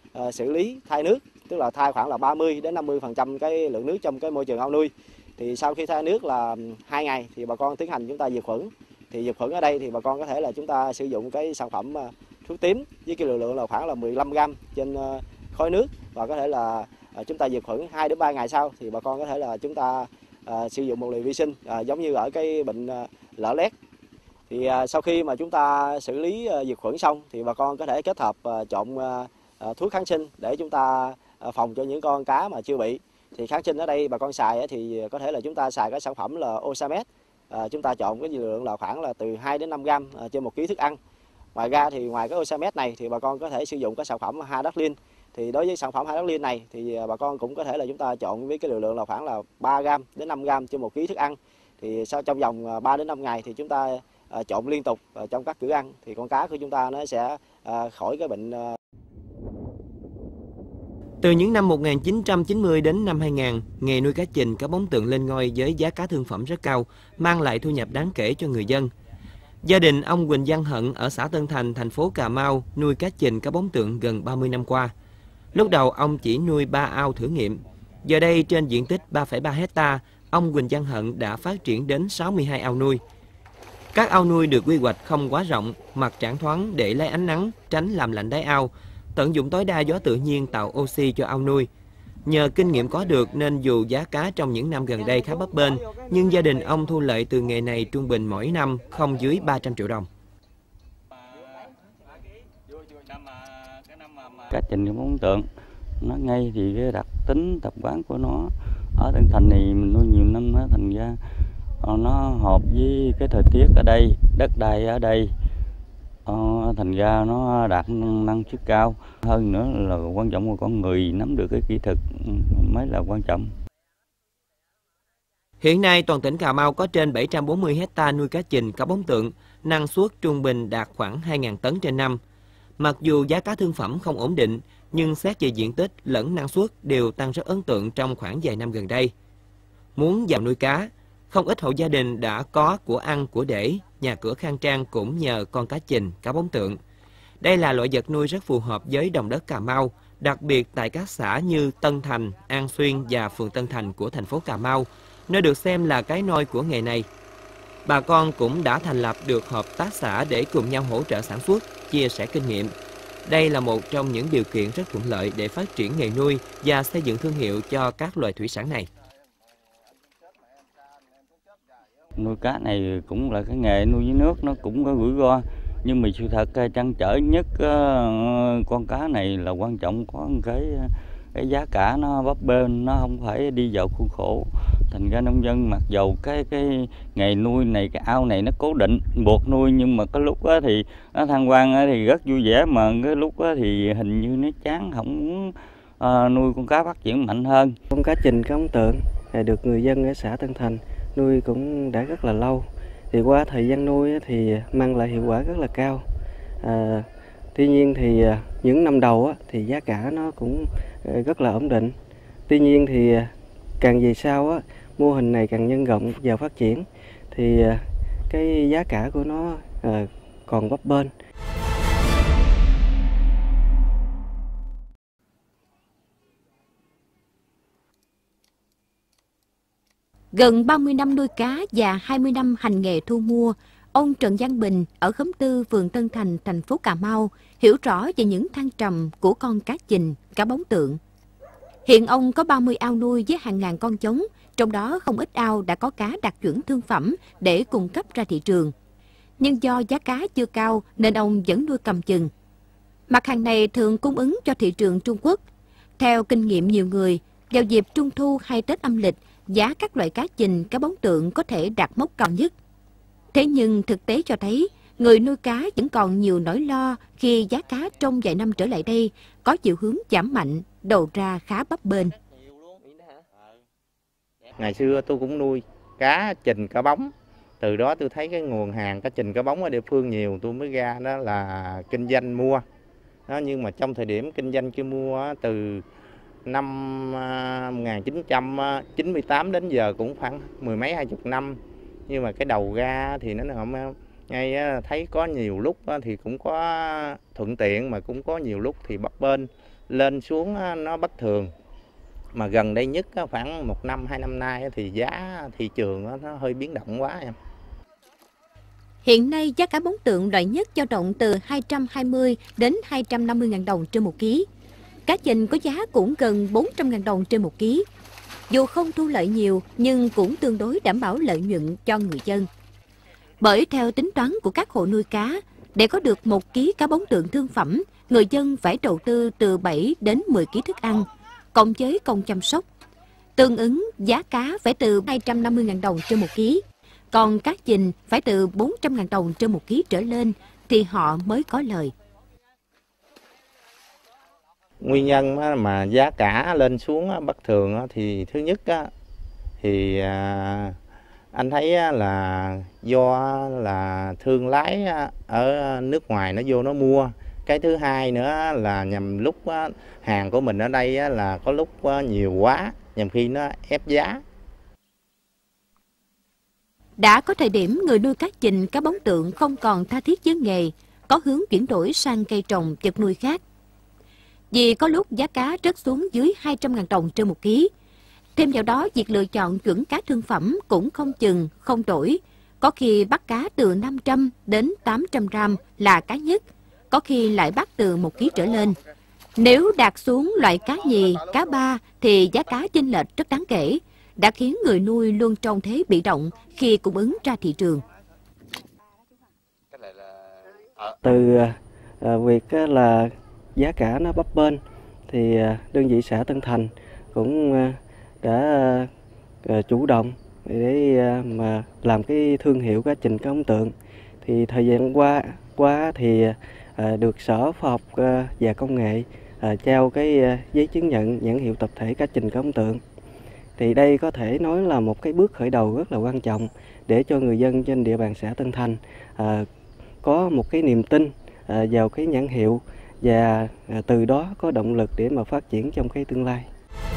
xử lý thay nước, tức là thay khoảng là 30 đến 50% cái lượng nước trong cái môi trường ao nuôi. Thì sau khi thay nước là 2 ngày thì bà con tiến hành chúng ta diệt khuẩn. Thì diệt khuẩn ở đây thì bà con có thể là chúng ta sử dụng cái sản phẩm thuốc tím với cái liều lượng là khoảng là 15 g trên khối nước, và có thể là chúng ta diệt khuẩn 2 đến 3 ngày sau thì bà con có thể là chúng ta sử dụng một liều vi sinh giống như ở cái bệnh lở loét. Thì sau khi mà chúng ta xử lý diệt khuẩn xong thì bà con có thể kết hợp trộn thuốc kháng sinh để chúng ta phòng cho những con cá mà chưa bị. Thì kháng sinh ở đây bà con xài thì có thể là chúng ta xài cái sản phẩm là Osamet, chúng ta trộn cái liều lượng là khoảng là từ 2 đến 5 g trên 1 kg thức ăn. Ngoài ra thì ngoài cái Osamet này thì bà con có thể sử dụng cái sản phẩm Hadaclin. Thì đối với sản phẩm Hadaclin này thì bà con cũng có thể là chúng ta trộn với cái liều lượng là khoảng là 3 g đến 5 g trên 1 kg thức ăn. Thì sau trong vòng 3 đến 5 ngày thì chúng ta trộn liên tục trong các cửa ăn thì con cá của chúng ta nó sẽ khỏi cái bệnh. Từ những năm 1990 đến năm 2000, nghề nuôi cá trình, cá bóng tượng lên ngôi với giá cá thương phẩm rất cao, mang lại thu nhập đáng kể cho người dân. Gia đình ông Huỳnh Văn Hận ở xã Tân Thành, thành phố Cà Mau nuôi cá trình, cá bóng tượng gần 30 năm qua. Lúc đầu ông chỉ nuôi 3 ao thử nghiệm. Giờ đây trên diện tích 3,3 hecta, ông Huỳnh Văn Hận đã phát triển đến 62 ao nuôi. Các ao nuôi được quy hoạch không quá rộng, mặt trảng thoáng để lấy ánh nắng, tránh làm lạnh đáy ao, tận dụng tối đa gió tự nhiên tạo oxy cho ao nuôi. Nhờ kinh nghiệm có được nên dù giá cá trong những năm gần đây khá bấp bênh, nhưng gia đình ông thu lợi từ nghề này trung bình mỗi năm không dưới 300 triệu đồng. Cá trình, cá bóng tượng nó ngay thì cái đặc tính tập quán của nó ở Tân Thành này mình nuôi nhiều năm nó thành ra nó hợp với cái thời tiết ở đây, đất đai ở đây, thành ra nó đạt năng suất cao. Hơn nữa là quan trọng là con người nắm được cái kỹ thuật mới là quan trọng. Hiện nay toàn tỉnh Cà Mau có trên 740 hecta nuôi cá trình, cá bóng tượng, năng suất trung bình đạt khoảng 2.000 tấn trên năm. Mặc dù giá cá thương phẩm không ổn định, nhưng xét về diện tích lẫn năng suất đều tăng rất ấn tượng trong khoảng vài năm gần đây. Muốn vào nuôi cá, không ít hộ gia đình đã có của ăn của để, nhà cửa khang trang cũng nhờ con cá chình, cá bóng tượng. Đây là loại vật nuôi rất phù hợp với đồng đất Cà Mau, đặc biệt tại các xã như Tân Thành, An Xuyên và phường Tân Thành của thành phố Cà Mau, nơi được xem là cái nôi của nghề này. Bà con cũng đã thành lập được hợp tác xã để cùng nhau hỗ trợ sản xuất, chia sẻ kinh nghiệm. Đây là một trong những điều kiện rất thuận lợi để phát triển nghề nuôi và xây dựng thương hiệu cho các loài thủy sản này. Nuôi cá này cũng là cái nghề nuôi dưới nước, nó cũng có rủi ro. Nhưng mà sự thật trăn trở nhất con cá này là quan trọng có cái giá cả nó bấp bênh, nó không phải đi vào khuôn khổ. Thành ra nông dân mặc dầu cái nghề nuôi này, cái ao này nó cố định buộc nuôi, nhưng mà cái lúc thì nó thăng quan thì rất vui vẻ, mà cái lúc thì hình như nó chán, không nuôi con cá phát triển mạnh hơn. Con cá chình, cá bóng tượng được người dân ở xã Tân Thành nuôi cũng đã rất là lâu. Thì qua thời gian nuôi thì mang lại hiệu quả rất là cao. Tuy nhiên thì những năm đầu thì giá cả nó cũng rất là ổn định. Tuy nhiên thì càng về sau mô hình này càng nhân rộng và phát triển thì cái giá cả của nó còn bấp bênh. Gần 30 năm nuôi cá và 20 năm hành nghề thu mua, ông Trần Văn Bình ở khóm 4, phường Tân Thành, thành phố Cà Mau hiểu rõ về những thăng trầm của con cá chình, cá bóng tượng. Hiện ông có 30 ao nuôi với hàng ngàn con trống, trong đó không ít ao đã có cá đạt chuẩn thương phẩm để cung cấp ra thị trường. Nhưng do giá cá chưa cao nên ông vẫn nuôi cầm chừng. Mặt hàng này thường cung ứng cho thị trường Trung Quốc. Theo kinh nghiệm nhiều người, vào dịp Trung thu hay Tết âm lịch, giá các loại cá chình, cá bóng tượng có thể đạt mốc cao nhất. Thế nhưng thực tế cho thấy, người nuôi cá vẫn còn nhiều nỗi lo khi giá cá trong vài năm trở lại đây có chiều hướng giảm mạnh, đầu ra khá bấp bênh. Ngày xưa tôi cũng nuôi cá chình, cá bóng. Từ đó tôi thấy cái nguồn hàng cá chình, cá bóng ở địa phương nhiều, tôi mới ra đó là kinh doanh mua. Đó, nhưng mà trong thời điểm kinh doanh kia mua từ năm 1998 đến giờ cũng khoảng mười mấy 20 năm. Nhưng mà cái đầu ra thì nó không ngay, thấy có nhiều lúc thì cũng có thuận tiện, mà cũng có nhiều lúc thì bấp bênh, lên xuống nó bất thường. Mà gần đây nhất khoảng 1 năm 2 năm nay thì giá thị trường nó hơi biến động quá em. Hiện nay giá cá bóng tượng loại nhất dao động từ 220 đến 250.000 đồng trên 1 ký. Cá chình có giá cũng gần 400.000 đồng trên 1 ký. Dù không thu lợi nhiều nhưng cũng tương đối đảm bảo lợi nhuận cho người dân. Bởi theo tính toán của các hộ nuôi cá, để có được 1 ký cá bóng tượng thương phẩm, người dân phải đầu tư từ 7 đến 10 ký thức ăn, cộng với công chăm sóc. Tương ứng giá cá phải từ 250.000 đồng trên 1 ký, còn cá chình phải từ 400.000 đồng trên 1 ký trở lên thì họ mới có lời. Nguyên nhân mà giá cả lên xuống bất thường thì thứ nhất thì anh thấy là do là thương lái ở nước ngoài nó vô nó mua. Cái thứ hai nữa là nhằm lúc hàng của mình ở đây là có lúc nhiều quá, nhằm khi nó ép giá. Đã có thời điểm người nuôi cá chình, cá bóng tượng không còn tha thiết với nghề, có hướng chuyển đổi sang cây trồng vật nuôi khác. Vì có lúc giá cá rớt xuống dưới 200.000 đồng trên 1 ký. Thêm vào đó, việc lựa chọn chuẩn cá thương phẩm cũng không chừng, không đổi. Có khi bắt cá từ 500 đến 800 gram là cá nhất, có khi lại bắt từ 1 ký trở lên. Nếu đạt xuống loại cá nhì, cá ba thì giá cá chênh lệch rất đáng kể, đã khiến người nuôi luôn trong thế bị động khi cung ứng ra thị trường. Từ việc là giá cả nó bấp bênh thì đơn vị xã Tân Thành cũng đã chủ động để mà làm cái thương hiệu cá chình, cá bóng tượng. Thì thời gian qua thì được Sở Khoa học và Công nghệ trao cái giấy chứng nhận nhãn hiệu tập thể cá chình, cá bóng tượng. Thì đây có thể nói là một cái bước khởi đầu rất là quan trọng để cho người dân trên địa bàn xã Tân Thành có một cái niềm tin vào cái nhãn hiệu và từ đó có động lực để mà phát triển trong cái tương lai.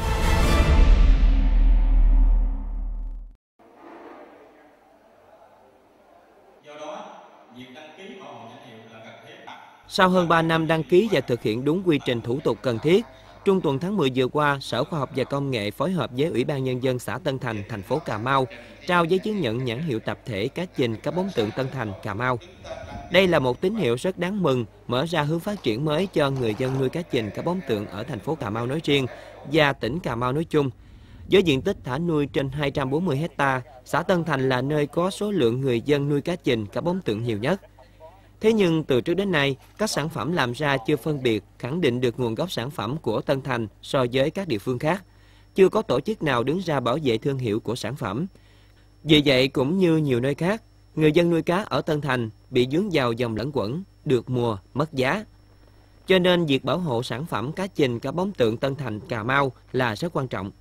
Sau hơn 3 năm đăng ký và thực hiện đúng quy trình thủ tục cần thiết, trung tuần tháng 10 vừa qua, Sở Khoa học và Công nghệ phối hợp với Ủy ban Nhân dân xã Tân Thành, thành phố Cà Mau, trao giấy chứng nhận nhãn hiệu tập thể cá chình cá bóng tượng Tân Thành, Cà Mau. Đây là một tín hiệu rất đáng mừng, mở ra hướng phát triển mới cho người dân nuôi cá chình cá bóng tượng ở thành phố Cà Mau nói riêng và tỉnh Cà Mau nói chung. Với diện tích thả nuôi trên 240 hecta, xã Tân Thành là nơi có số lượng người dân nuôi cá chình cá bóng tượng nhiều nhất. Thế nhưng từ trước đến nay, các sản phẩm làm ra chưa phân biệt, khẳng định được nguồn gốc sản phẩm của Tân Thành so với các địa phương khác. Chưa có tổ chức nào đứng ra bảo vệ thương hiệu của sản phẩm. Vì vậy, cũng như nhiều nơi khác, người dân nuôi cá ở Tân Thành bị vướng vào dòng lẫn quẩn, được mùa, mất giá. Cho nên việc bảo hộ sản phẩm cá chình cá bóng tượng Tân Thành, Cà Mau là rất quan trọng.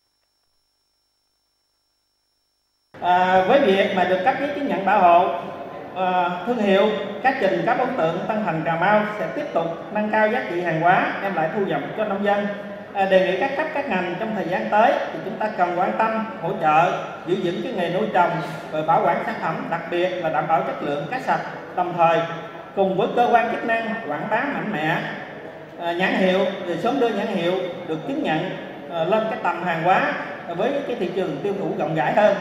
Với việc mà được cấp giấy chứng nhận bảo hộ thương hiệu cá chình cá bóng tượng Tân Thành, Cà Mau sẽ tiếp tục nâng cao giá trị hàng hóa, đem lại thu nhập cho nông dân. Đề nghị các cấp các ngành trong thời gian tới thì chúng ta cần quan tâm hỗ trợ giữ vững cái nghề nuôi trồng rồi bảo quản sản phẩm, đặc biệt là đảm bảo chất lượng cá sạch, đồng thời cùng với cơ quan chức năng quảng bá mạnh mẽ nhãn hiệu, để sớm đưa nhãn hiệu được chứng nhận lên cái tầm hàng hóa với cái thị trường tiêu thụ rộng rãi hơn.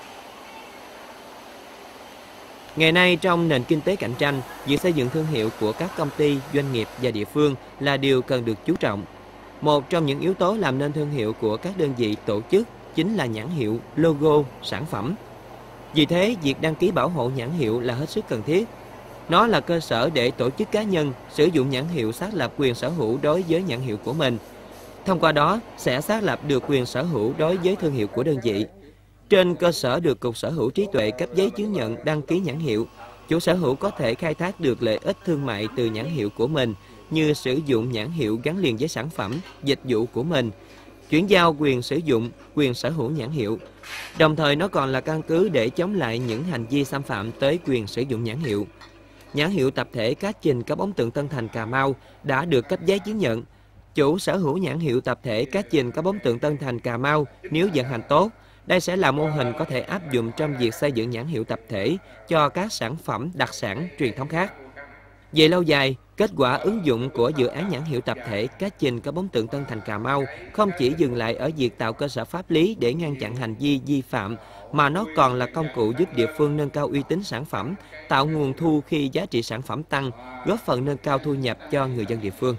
Ngày nay trong nền kinh tế cạnh tranh, việc xây dựng thương hiệu của các công ty, doanh nghiệp và địa phương là điều cần được chú trọng. Một trong những yếu tố làm nên thương hiệu của các đơn vị tổ chức chính là nhãn hiệu, logo, sản phẩm. Vì thế, việc đăng ký bảo hộ nhãn hiệu là hết sức cần thiết. Nó là cơ sở để tổ chức cá nhân sử dụng nhãn hiệu xác lập quyền sở hữu đối với nhãn hiệu của mình. Thông qua đó, sẽ xác lập được quyền sở hữu đối với thương hiệu của đơn vị. Trên cơ sở được Cục Sở hữu trí tuệ cấp giấy chứng nhận đăng ký nhãn hiệu, chủ sở hữu có thể khai thác được lợi ích thương mại từ nhãn hiệu của mình như sử dụng nhãn hiệu gắn liền với sản phẩm, dịch vụ của mình, chuyển giao quyền sử dụng, quyền sở hữu nhãn hiệu. Đồng thời nó còn là căn cứ để chống lại những hành vi xâm phạm tới quyền sử dụng nhãn hiệu. Nhãn hiệu tập thể cá chình cá bóng tượng Tân Thành, Cà Mau đã được cấp giấy chứng nhận. Chủ sở hữu nhãn hiệu tập thể cá chình cá bóng tượng Tân Thành, Cà Mau nếu vận hành tốt, đây sẽ là mô hình có thể áp dụng trong việc xây dựng nhãn hiệu tập thể cho các sản phẩm đặc sản truyền thống khác. Về lâu dài, kết quả ứng dụng của dự án nhãn hiệu tập thể cá chình cá bóng tượng Tân Thành, Cà Mau không chỉ dừng lại ở việc tạo cơ sở pháp lý để ngăn chặn hành vi vi phạm, mà nó còn là công cụ giúp địa phương nâng cao uy tín sản phẩm, tạo nguồn thu khi giá trị sản phẩm tăng, góp phần nâng cao thu nhập cho người dân địa phương.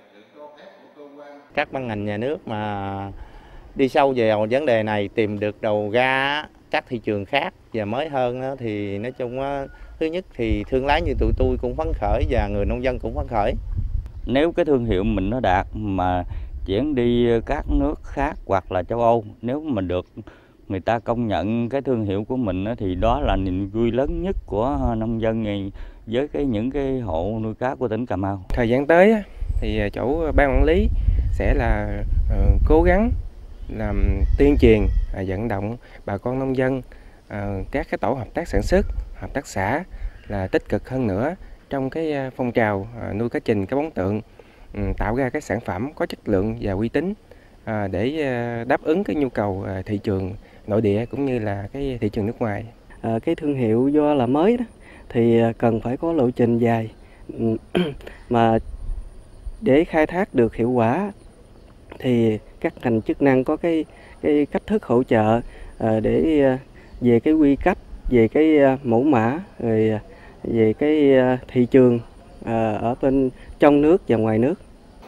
Các ban ngành nhà nước mà đi sâu vào vấn đề này, tìm được đầu ra các thị trường khác và mới hơn đó, thì nói chung thứ nhất thì thương lái như tụi tôi cũng phấn khởi và người nông dân cũng phấn khởi. Nếu cái thương hiệu mình nó đạt mà chuyển đi các nước khác hoặc là châu Âu, nếu mà được người ta công nhận cái thương hiệu của mình thì đó là niềm vui lớn nhất của nông dân với những cái hộ nuôi cá của tỉnh Cà Mau. Thời gian tới thì chỗ ban quản lý sẽ là cố gắng làm tuyên truyền, vận động bà con nông dân, các cái tổ hợp tác sản xuất, hợp tác xã là tích cực hơn nữa trong cái phong trào nuôi cá chình cá bóng tượng, tạo ra cái sản phẩm có chất lượng và uy tín để đáp ứng cái nhu cầu thị trường nội địa cũng như là cái thị trường nước ngoài. Cái thương hiệu do là mới đó thì cần phải có lộ trình dài mà để khai thác được hiệu quả thì các ngành chức năng có cái cách thức hỗ trợ để về cái quy cách, về cái mẫu mã, rồi về cái thị trường ở bên trong nước và ngoài nước.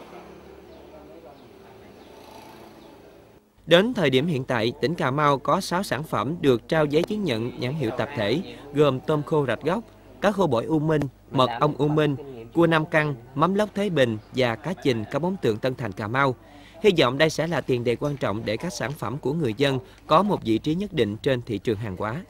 Đến thời điểm hiện tại, tỉnh Cà Mau có 6 sản phẩm được trao giấy chứng nhận nhãn hiệu tập thể, gồm tôm khô rạch gốc, cá khô bổi U Minh, mật ong U Minh, cua Nam Căn, mắm lóc Thế Bình và cá chình cá bóng tượng Tân Thành, Cà Mau. Hy vọng đây sẽ là tiền đề quan trọng để các sản phẩm của người dân có một vị trí nhất định trên thị trường hàng hóa.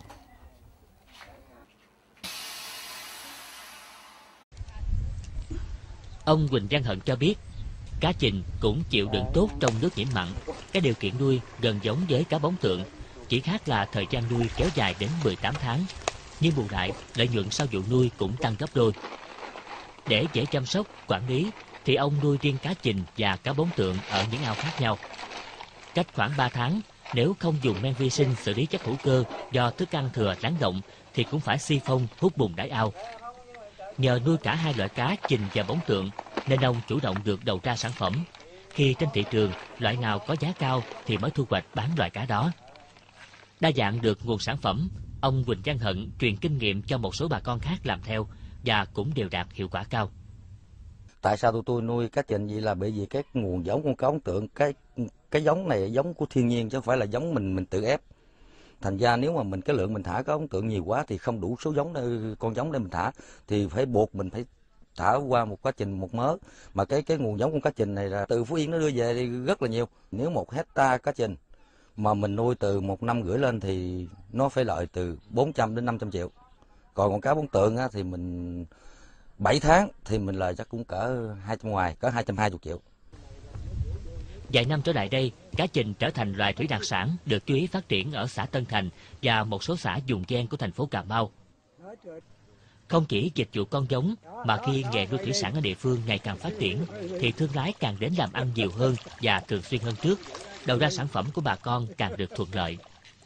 Ông Quỳnh Văn Hận cho biết, cá chình cũng chịu đựng tốt trong nước nhiễm mặn. Cái điều kiện nuôi gần giống với cá bóng tượng, chỉ khác là thời gian nuôi kéo dài đến 18 tháng. Nhưng bù lại, lợi nhuận sau vụ nuôi cũng tăng gấp đôi. Để dễ chăm sóc, quản lý thì ông nuôi riêng cá trình và cá bóng tượng ở những ao khác nhau. Cách khoảng 3 tháng, nếu không dùng men vi sinh xử lý chất hữu cơ do thức ăn thừa lắng động thì cũng phải xi phong hút bùn đáy ao. Nhờ nuôi cả hai loại cá trình và bóng tượng nên ông chủ động được đầu ra sản phẩm. Khi trên thị trường loại nào có giá cao thì mới thu hoạch bán loại cá đó. Đa dạng được nguồn sản phẩm, ông Huỳnh Văn Hận truyền kinh nghiệm cho một số bà con khác làm theo và cũng đều đạt hiệu quả cao. Tại sao tôi nuôi cá trình vậy là bởi vì cái nguồn giống con cá bóng tượng, cái giống này giống của thiên nhiên chứ không phải là giống mình tự ép. Thành ra nếu mà cái lượng mình thả cá bóng tượng nhiều quá thì không đủ số giống con giống để mình thả, thì phải buộc mình phải thả qua một quá trình một mớ. Mà cái nguồn giống con cá trình này là từ Phú Yên nó đưa về thì rất là nhiều. Nếu 1 hectare cá trình mà mình nuôi từ 1,5 năm lên thì nó phải lợi từ 400 đến 500 triệu. Còn con cá bóng tượng á, thì mình 7 tháng thì mình lời chắc cũng cỡ 200 ngoài, cỡ 220 triệu. Vài năm trở lại đây, cá trình trở thành loài thủy đặc sản được chú ý phát triển ở xã Tân Thành và một số xã vùng ven của thành phố Cà Mau. Không chỉ dịch vụ con giống, mà khi nghề nuôi thủy sản ở địa phương ngày càng phát triển, thì thương lái càng đến làm ăn nhiều hơn và thường xuyên hơn trước. Đầu ra sản phẩm của bà con càng được thuận lợi.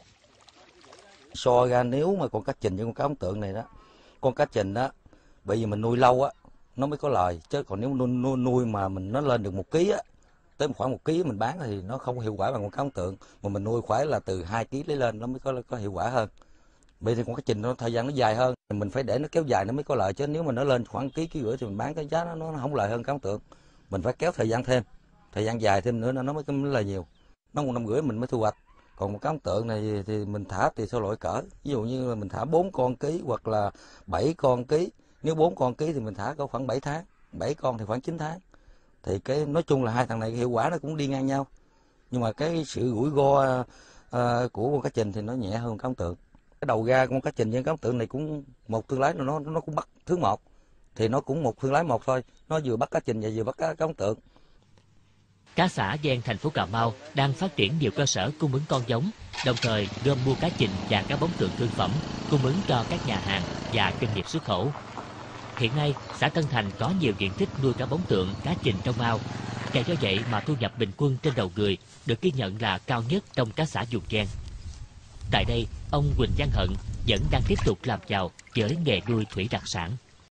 So ra nếu mà con cá trình với con cá bóng tượng này đó, con cá trình đó, bởi vì mình nuôi lâu á, nó mới có lời. Chứ còn nếu nuôi mà nó lên được 1 kg á, tới khoảng 1 kg mình bán thì nó không hiệu quả bằng con cá bóng tượng. Mà mình nuôi khoảng là từ 2 kg lấy lên nó mới có hiệu quả hơn. Bởi vì con cá trình nó thời gian nó dài hơn, mình phải để nó kéo dài nó mới có lợi. Chứ nếu mà nó lên khoảng 1,5 kg thì mình bán cái giá nó không lợi hơn cá bóng tượng. Mình phải kéo thời gian thêm, thời gian dài thêm nữa nó mới lời nhiều. Nó 1,5 năm mình mới thu hoạch. Còn một cá bóng tượng này thì mình thả thì theo loại cỡ. Ví dụ như là mình thả 4 con ký hoặc là 7 con ký. Nếu 4 con ký thì mình thả có khoảng 7 tháng, 7 con thì khoảng 9 tháng. Thì nói chung là hai thằng này hiệu quả nó cũng đi ngang nhau. Nhưng mà cái sự rủi ro của con cá trình thì nó nhẹ hơn cá bóng tượng. Cái đầu ra con cá trình với cá bóng tượng này cũng một thương lái nó cũng bắt thứ một. Thì nó cũng một thương lái một thôi, nó vừa bắt cá trình và vừa bắt cá bóng tượng. Các xã ven thành phố Cà Mau đang phát triển nhiều cơ sở cung ứng con giống, đồng thời gom mua cá trình và cá bóng tượng thương phẩm, cung ứng cho các nhà hàng và doanh nghiệp xuất khẩu. Hiện nay, xã Tân Thành có nhiều diện tích nuôi cá bóng tượng, cá trình trong ao. Và do vậy mà thu nhập bình quân trên đầu người được ghi nhận là cao nhất trong các xã vùng ven. Tại đây, ông Huỳnh Văn Hận vẫn đang tiếp tục làm giàu với nghề nuôi thủy đặc sản.